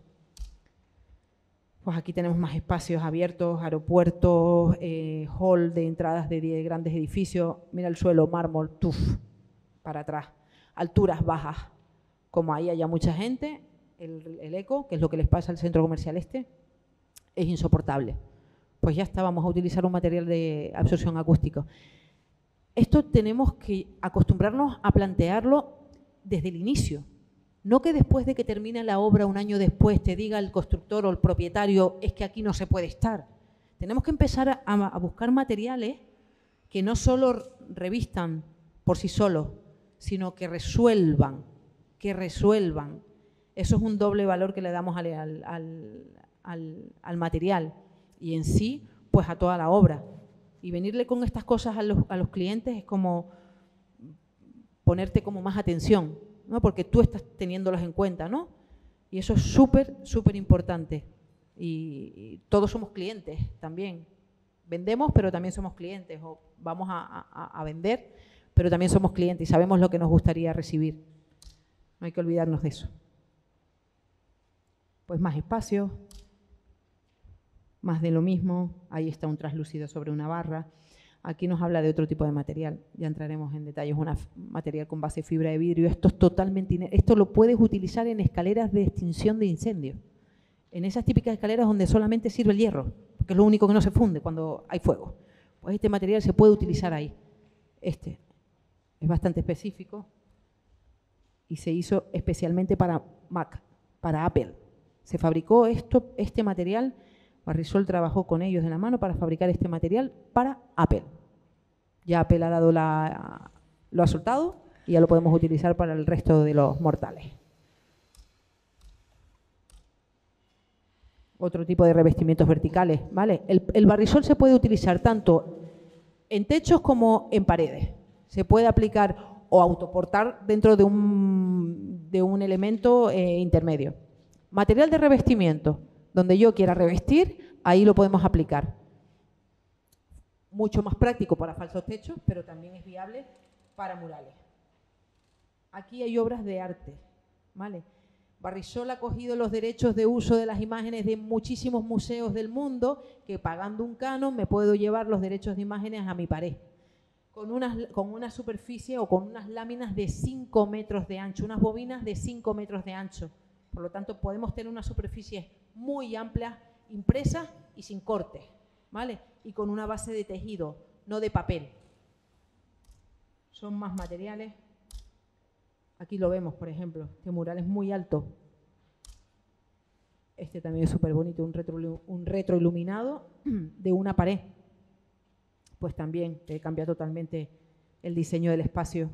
Pues aquí tenemos más espacios abiertos, aeropuertos, eh, hall de entradas de, de grandes edificios. Mira el suelo, mármol, tuf, para atrás. Alturas bajas. Como ahí haya mucha gente, el, el eco, que es lo que les pasa al centro comercial este, es insoportable. Pues ya está, vamos a utilizar un material de absorción acústico. Esto tenemos que acostumbrarnos a plantearlo desde el inicio. No que después de que termine la obra, un año después, te diga el constructor o el propietario, es que aquí no se puede estar. Tenemos que empezar a, a buscar materiales que no solo revistan por sí solos, sino que resuelvan, que resuelvan. Eso es un doble valor que le damos al, al, al, al, al material y en sí, pues a toda la obra. Y venirle con estas cosas a los, a los clientes es como ponerte como más atención, ¿no? Porque tú estás teniéndolas en cuenta, ¿no? Y eso es súper, súper importante. Y, y todos somos clientes también. Vendemos, pero también somos clientes. O vamos a, a, a vender, pero también somos clientes y sabemos lo que nos gustaría recibir. No hay que olvidarnos de eso. Pues más espacio, más de lo mismo. Ahí está un traslúcido sobre una barra. Aquí nos habla de otro tipo de material. Ya entraremos en detalles. Un material con base de fibra de vidrio. Esto es totalmente... Esto lo puedes utilizar en escaleras de extinción de incendios. En esas típicas escaleras donde solamente sirve el hierro, porque es lo único que no se funde cuando hay fuego. Pues este material se puede utilizar ahí. Este es bastante específico y se hizo especialmente para Mac, para Apple. Se fabricó esto, este material, Barrisol trabajó con ellos de la mano para fabricar este material para Apple. Ya Apple ha dado la, lo ha soltado y ya lo podemos utilizar para el resto de los mortales. Otro tipo de revestimientos verticales, ¿vale? El, el Barrisol se puede utilizar tanto en techos como en paredes. Se puede aplicar o autoportar dentro de un, de un elemento eh, intermedio. Material de revestimiento, donde yo quiera revestir, ahí lo podemos aplicar. Mucho más práctico para falsos techos, pero también es viable para murales. Aquí hay obras de arte, ¿vale? Barrisol ha cogido los derechos de uso de las imágenes de muchísimos museos del mundo, que pagando un canon me puedo llevar los derechos de imágenes a mi pared. Con, unas, con una superficie o con unas láminas de cinco metros de ancho, unas bobinas de cinco metros de ancho. Por lo tanto, podemos tener una superficie muy amplia, impresa y sin corte, ¿vale? Y con una base de tejido, no de papel. Son más materiales. Aquí lo vemos, por ejemplo. Este mural es muy alto. Este también es súper bonito, un, retro, un retroiluminado de una pared. Pues también te cambia totalmente el diseño del espacio.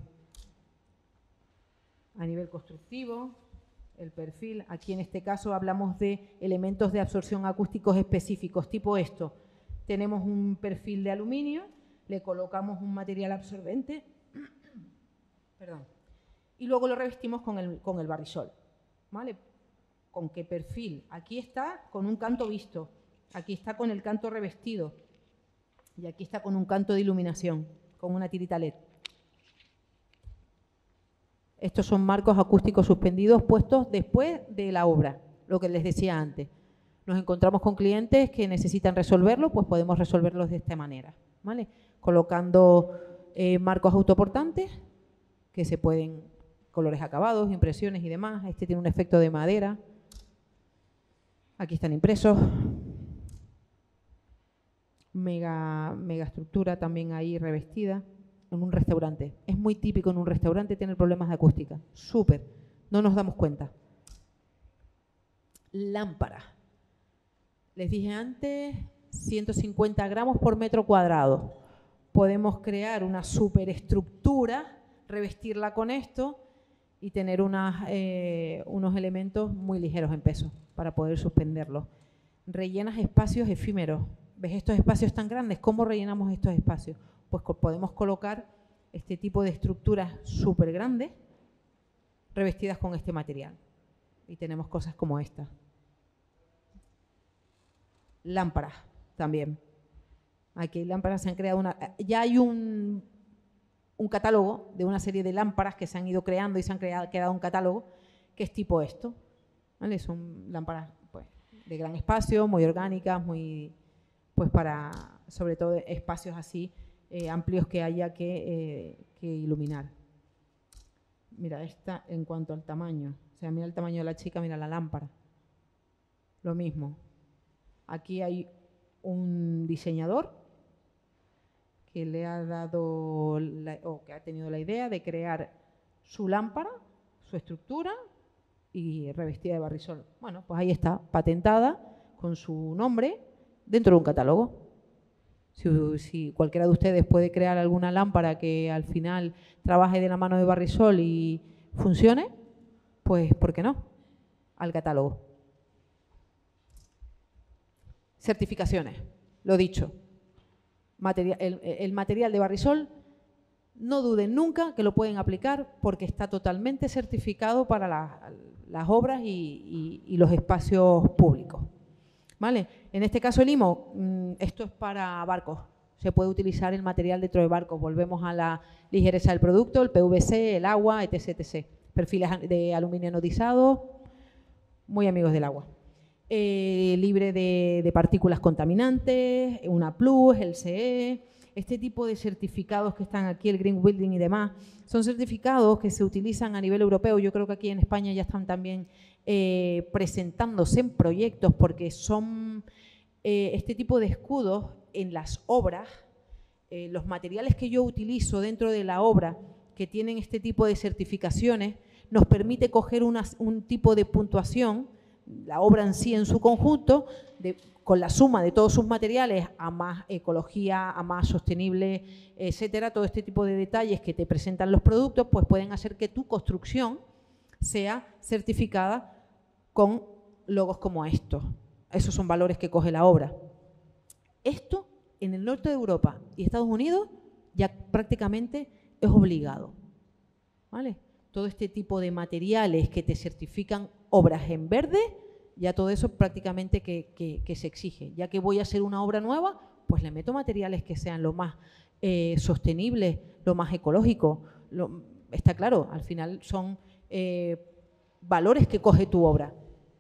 A nivel constructivo, el perfil. Aquí en este caso hablamos de elementos de absorción acústicos específicos, tipo esto. Tenemos un perfil de aluminio, le colocamos un material absorbente, perdón, y luego lo revestimos con el, con el Barrisol, ¿vale? ¿Con qué perfil? Aquí está con un canto visto, aquí está con el canto revestido y aquí está con un canto de iluminación, con una tirita L E D. Estos son marcos acústicos suspendidos puestos después de la obra, lo que les decía antes. Nos encontramos con clientes que necesitan resolverlo, pues podemos resolverlos de esta manera, ¿vale? Colocando eh, marcos autoportantes que se pueden, colores acabados, impresiones y demás. Este tiene un efecto de madera. Aquí están impresos. Mega, mega estructura también ahí revestida. En un restaurante. Es muy típico en un restaurante tener problemas de acústica. Súper. No nos damos cuenta. Lámpara. Les dije antes, ciento cincuenta gramos por metro cuadrado. Podemos crear una superestructura, revestirla con esto y tener unas, eh, unos elementos muy ligeros en peso para poder suspenderlos. Rellenas espacios efímeros. ¿Ves estos espacios tan grandes? ¿Cómo rellenamos estos espacios? Pues podemos colocar este tipo de estructuras súper grandes revestidas con este material. Y tenemos cosas como esta. Lámparas también. Aquí hay lámparas, se han creado una... Ya hay un, un catálogo de una serie de lámparas que se han ido creando y se han creado, creado un catálogo que es tipo esto, ¿vale? Son lámparas pues, de gran espacio, muy orgánicas, muy... pues para, sobre todo, espacios así eh, amplios que haya que, eh, que iluminar. Mira, esta en cuanto al tamaño. O sea, mira el tamaño de la chica, mira la lámpara. Lo mismo. Aquí hay un diseñador que le ha dado, la, o que ha tenido la idea de crear su lámpara, su estructura y revestida de Barrisol. Bueno, pues ahí está, patentada con su nombre dentro de un catálogo. Si, si cualquiera de ustedes puede crear alguna lámpara que al final trabaje de la mano de Barrisol y funcione, pues ¿por qué no? al catálogo. Certificaciones, lo dicho. Material, el, el material de Barrisol, no duden nunca que lo pueden aplicar porque está totalmente certificado para la, las obras y, y, y los espacios públicos. ¿Vale? En este caso el I M O, esto es para barcos. Se puede utilizar el material dentro de barcos. Volvemos a la ligereza del producto, el P V C, el agua, etc, etcétera. Perfiles de aluminio anodizado, muy amigos del agua. Eh, libre de, de partículas contaminantes, una Plus, el C E. Este tipo de certificados que están aquí, el Green Building y demás, son certificados que se utilizan a nivel europeo. Yo creo que aquí en España ya están también eh, presentándose en proyectos porque son eh, este tipo de escudos en las obras, eh, los materiales que yo utilizo dentro de la obra que tienen este tipo de certificaciones, nos permite coger una, un tipo de puntuación, la obra en sí en su conjunto, de, con la suma de todos sus materiales a más ecología, a más sostenible, etcétera, todo este tipo de detalles que te presentan los productos, pues pueden hacer que tu construcción sea certificada con logos como estos. Esos son valores que coge la obra. Esto en el norte de Europa y Estados Unidos ya prácticamente es obligado, ¿vale? Todo este tipo de materiales que te certifican obras en verde, ya todo eso prácticamente que, que, que se exige. Ya que voy a hacer una obra nueva, pues le meto materiales que sean lo más eh, sostenibles, lo más ecológicos. Lo, está claro, al final son eh, valores que coge tu obra.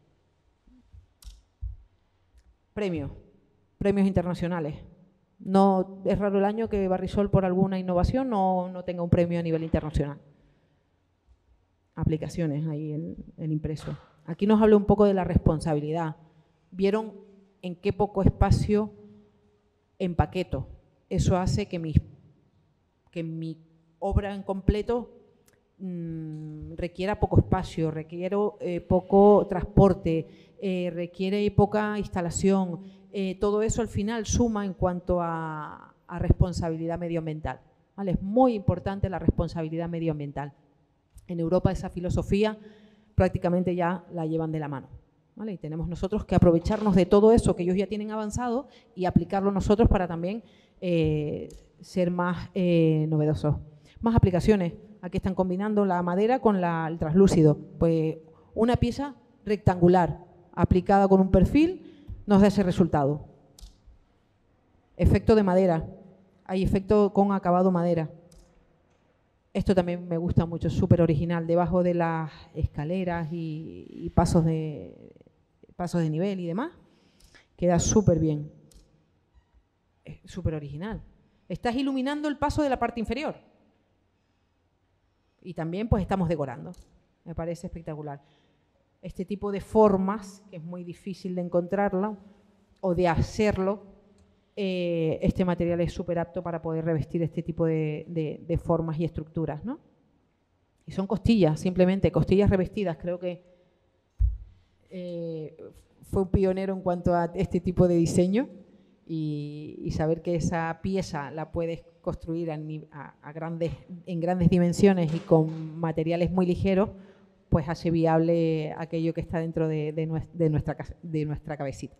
Premios, premios internacionales. No, es raro el año que Barrisol por alguna innovación no, no tenga un premio a nivel internacional. Aplicaciones ahí el, el impreso. Aquí nos habla un poco de la responsabilidad. ¿Vieron en qué poco espacio empaqueto? Eso hace que mi, que mi obra en completo mmm, requiera poco espacio, requiere eh, poco transporte, eh, requiere poca instalación. Eh, todo eso al final suma en cuanto a, a responsabilidad medioambiental, ¿vale? Es muy importante la responsabilidad medioambiental. En Europa esa filosofía prácticamente ya la llevan de la mano, ¿vale? Y tenemos nosotros que aprovecharnos de todo eso que ellos ya tienen avanzado y aplicarlo nosotros para también eh, ser más eh, novedosos. Más aplicaciones. Aquí están combinando la madera con la, el translúcido. Pues una pieza rectangular aplicada con un perfil nos da ese resultado. Efecto de madera. Hay efecto con acabado madera. Esto también me gusta mucho, es súper original. Debajo de las escaleras y, y pasos, de, pasos de nivel y demás, queda súper bien. Es súper original. Estás iluminando el paso de la parte inferior. Y también pues estamos decorando. Me parece espectacular. Este tipo de formas, que es muy difícil de encontrarlo o de hacerlo, eh, este material es súper apto para poder revestir este tipo de, de, de formas y estructuras, ¿no? Y son costillas, simplemente, costillas revestidas. Creo que eh, fue un pionero en cuanto a este tipo de diseño y, y saber que esa pieza la puedes construir a, a, a grandes, en grandes dimensiones y con materiales muy ligeros, pues hace viable aquello que está dentro de, de, nuestra, de, nuestra, de nuestra cabecita.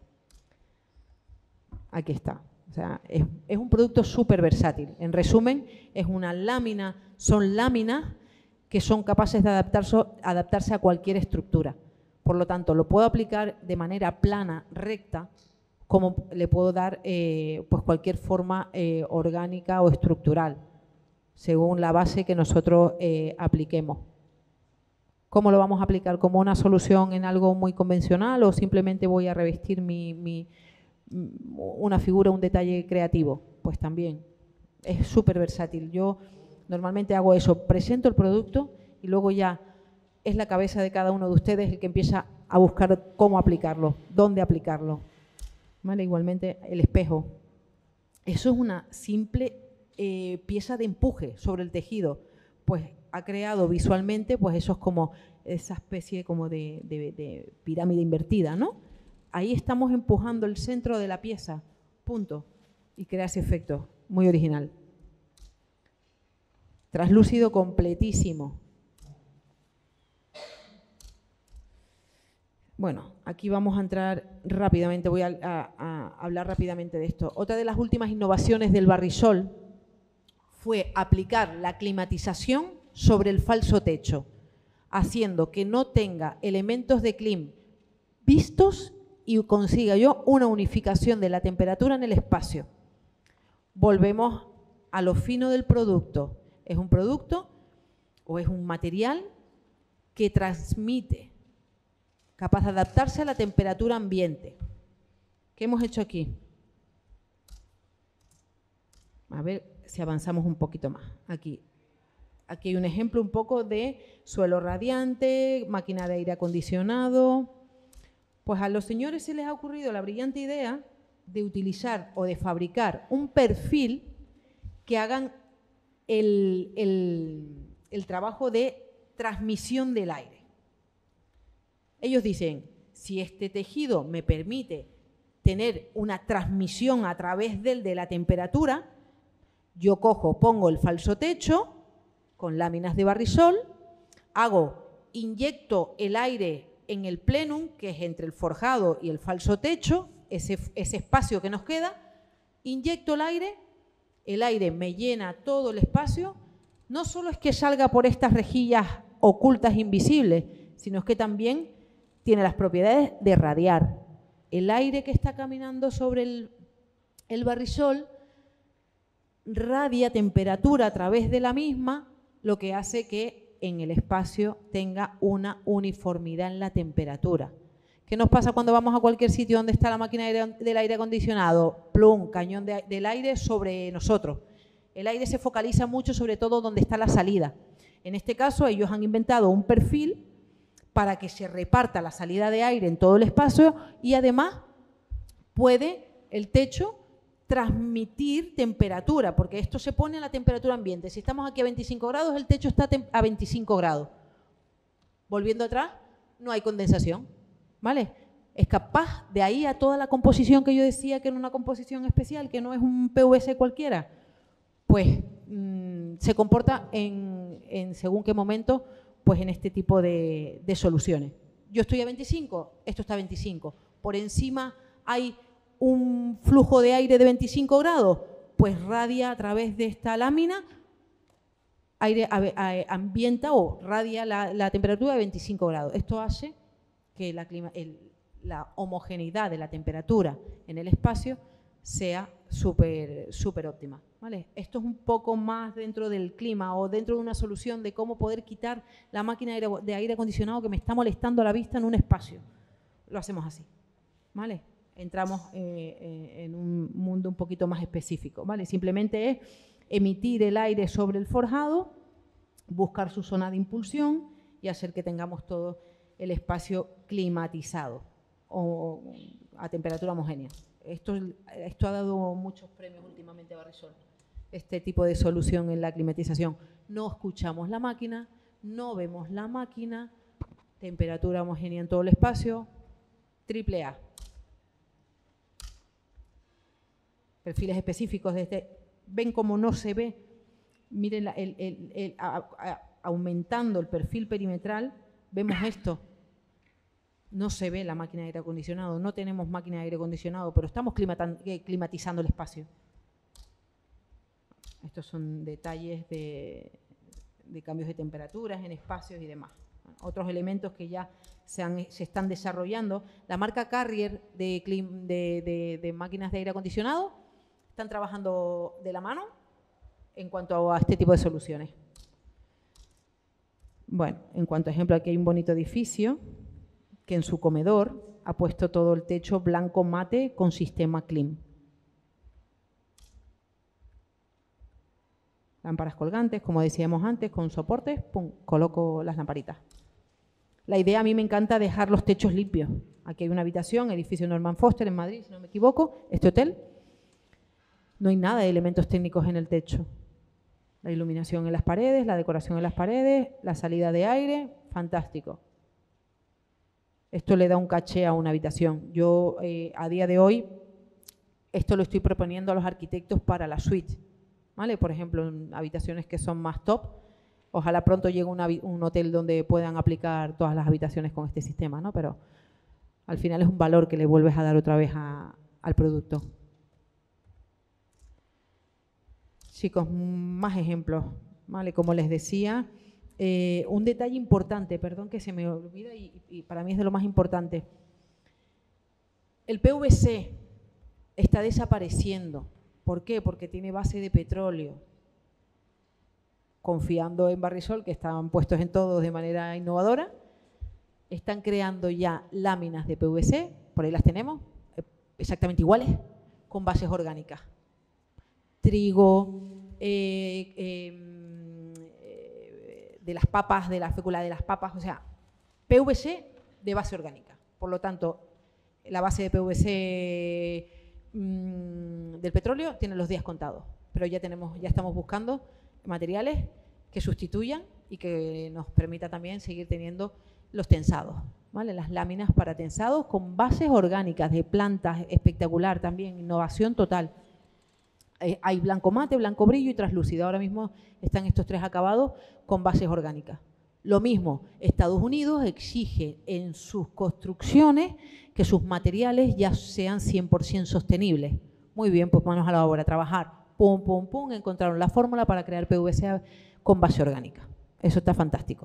Aquí está. O sea, es, es un producto súper versátil. En resumen, es una lámina, son láminas que son capaces de adaptarse, adaptarse a cualquier estructura. Por lo tanto, lo puedo aplicar de manera plana, recta, como le puedo dar eh, pues cualquier forma eh, orgánica o estructural, según la base que nosotros eh, apliquemos. ¿Cómo lo vamos a aplicar? ¿Como una solución en algo muy convencional o simplemente voy a revestir mi, mi, una figura, un detalle creativo? Pues también es súper versátil. Yo normalmente hago eso, presento el producto y luego ya es la cabeza de cada uno de ustedes el que empieza a buscar cómo aplicarlo, dónde aplicarlo. ¿Vale? Igualmente el espejo. Eso es una simple eh, pieza de empuje sobre el tejido. Pues ha creado visualmente, pues eso es como esa especie como de, de, de pirámide invertida, ¿no? Ahí estamos empujando el centro de la pieza, punto, y crea ese efecto muy original. Translúcido completísimo. Bueno, aquí vamos a entrar rápidamente, voy a, a, a hablar rápidamente de esto. Otra de las últimas innovaciones del Barrisol fue aplicar la climatización sobre el falso techo, haciendo que no tenga elementos de clim vistos y consiga yo una unificación de la temperatura en el espacio. Volvemos a lo fino del producto. Es un producto o es un material que transmite, capaz de adaptarse a la temperatura ambiente. ¿Qué hemos hecho aquí? A ver si avanzamos un poquito más. Aquí, aquí hay un ejemplo un poco de suelo radiante, máquina de aire acondicionado. Pues a los señores se les ha ocurrido la brillante idea de utilizar o de fabricar un perfil que hagan el, el, el trabajo de transmisión del aire. Ellos dicen, si este tejido me permite tener una transmisión a través del de la temperatura, yo cojo, pongo el falso techo con láminas de Barrisol, hago, inyecto el aire en el plenum, que es entre el forjado y el falso techo, ese, ese espacio que nos queda, inyecto el aire, el aire me llena todo el espacio, no solo es que salga por estas rejillas ocultas invisibles, sino que también tiene las propiedades de radiar. El aire que está caminando sobre el, el Barrisol radia temperatura a través de la misma, lo que hace que en el espacio tenga una uniformidad en la temperatura. ¿Qué nos pasa cuando vamos a cualquier sitio donde está la máquina del aire acondicionado? Plum, cañón de, del aire sobre nosotros. El aire se focaliza mucho sobre todo donde está la salida. En este caso ellos han inventado un perfil para que se reparta la salida de aire en todo el espacio y además puede el techo transmitir temperatura, porque esto se pone a la temperatura ambiente. Si estamos aquí a veinticinco grados, el techo está a veinticinco grados. Volviendo atrás, no hay condensación, ¿vale? Es capaz de ahí a toda la composición que yo decía que era una composición especial, que no es un P V C cualquiera, pues mmm, se comporta en, en según qué momento, pues en este tipo de, de soluciones. Yo estoy a veinticinco, esto está a veinticinco. Por encima hay un flujo de aire de veinticinco grados, pues radia a través de esta lámina, aire ambienta o radia la, la temperatura de veinticinco grados. Esto hace que la, clima, el, la homogeneidad de la temperatura en el espacio sea súper súper óptima, ¿vale? Esto es un poco más dentro del clima o dentro de una solución de cómo poder quitar la máquina de aire, de aire acondicionado que me está molestando a la vista en un espacio. Lo hacemos así, ¿vale? Entramos eh, eh, en un mundo un poquito más específico, ¿vale? Simplemente es emitir el aire sobre el forjado, buscar su zona de impulsión y hacer que tengamos todo el espacio climatizado o a temperatura homogénea. Esto, esto ha dado muchos premios últimamente a Barrisol, este tipo de solución en la climatización. No escuchamos la máquina, no vemos la máquina, temperatura homogénea en todo el espacio, triple A. Perfiles específicos de este. ¿Ven cómo no se ve? Miren, la, el, el, el, a, a, aumentando el perfil perimetral, vemos esto. No se ve la máquina de aire acondicionado, no tenemos máquina de aire acondicionado, pero estamos climatizando el espacio. Estos son detalles de, de cambios de temperaturas en espacios y demás. Otros elementos que ya se, han, se están desarrollando. La marca Carrier de, de, de, de máquinas de aire acondicionado están trabajando de la mano en cuanto a este tipo de soluciones. Bueno, en cuanto a ejemplo, aquí hay un bonito edificio que en su comedor ha puesto todo el techo blanco mate con sistema Clim. Lámparas colgantes, como decíamos antes, con soportes, pum, coloco las lamparitas. La idea, a mí me encanta dejar los techos limpios. Aquí hay una habitación, edificio Norman Foster en Madrid, si no me equivoco, este hotel. No hay nada de elementos técnicos en el techo. La iluminación en las paredes, la decoración en las paredes, la salida de aire, fantástico. Esto le da un caché a una habitación. Yo, eh, a día de hoy, esto lo estoy proponiendo a los arquitectos para la suite, ¿vale? Por ejemplo, en habitaciones que son más top, ojalá pronto llegue una, un hotel donde puedan aplicar todas las habitaciones con este sistema, ¿no? Pero Al final es un valor que le vuelves a dar otra vez a, al producto. Chicos, más ejemplos, ¿vale? Como les decía, eh, un detalle importante, perdón que se me olvida y, y para mí es de lo más importante. El P V C está desapareciendo. ¿Por qué? Porque tiene base de petróleo. Confiando en Barrisol, que están puestos en todos de manera innovadora, están creando ya láminas de P V C, por ahí las tenemos, exactamente iguales, con bases orgánicas. Trigo, eh, eh, de las papas, de la fécula de las papas, o sea, P V C de base orgánica. Por lo tanto, la base de P V C mmm, del petróleo tiene los días contados, pero ya, tenemos, ya estamos buscando materiales que sustituyan y que nos permita también seguir teniendo los tensados, ¿vale? Las láminas para tensados con bases orgánicas de plantas, espectacular también, innovación total. Hay blanco mate, blanco brillo y traslúcido. Ahora mismo están estos tres acabados con bases orgánicas. Lo mismo, Estados Unidos exige en sus construcciones que sus materiales ya sean cien por cien sostenibles. Muy bien, pues manos a la obra, a trabajar. Pum, pum, pum, encontraron la fórmula para crear P V C con base orgánica. Eso está fantástico.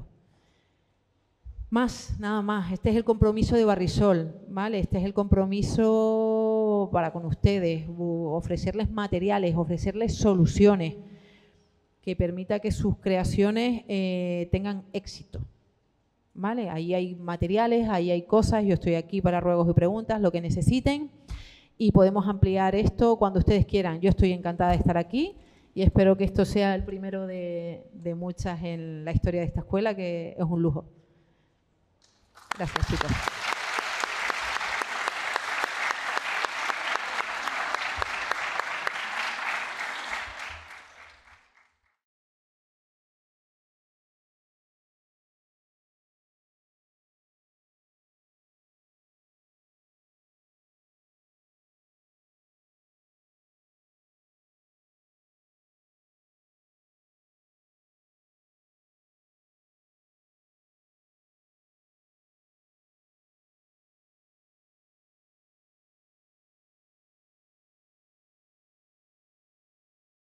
Más, nada más. Este es el compromiso de Barrisol, ¿vale? Este es el compromiso para con ustedes, ofrecerles materiales, ofrecerles soluciones que permita que sus creaciones eh, tengan éxito, ¿vale? Ahí hay materiales, ahí hay cosas, yo estoy aquí para ruegos y preguntas, lo que necesiten, y podemos ampliar esto cuando ustedes quieran. Yo estoy encantada de estar aquí y espero que esto sea el primero de, de muchas en la historia de esta escuela, que es un lujo. Gracias, chicos.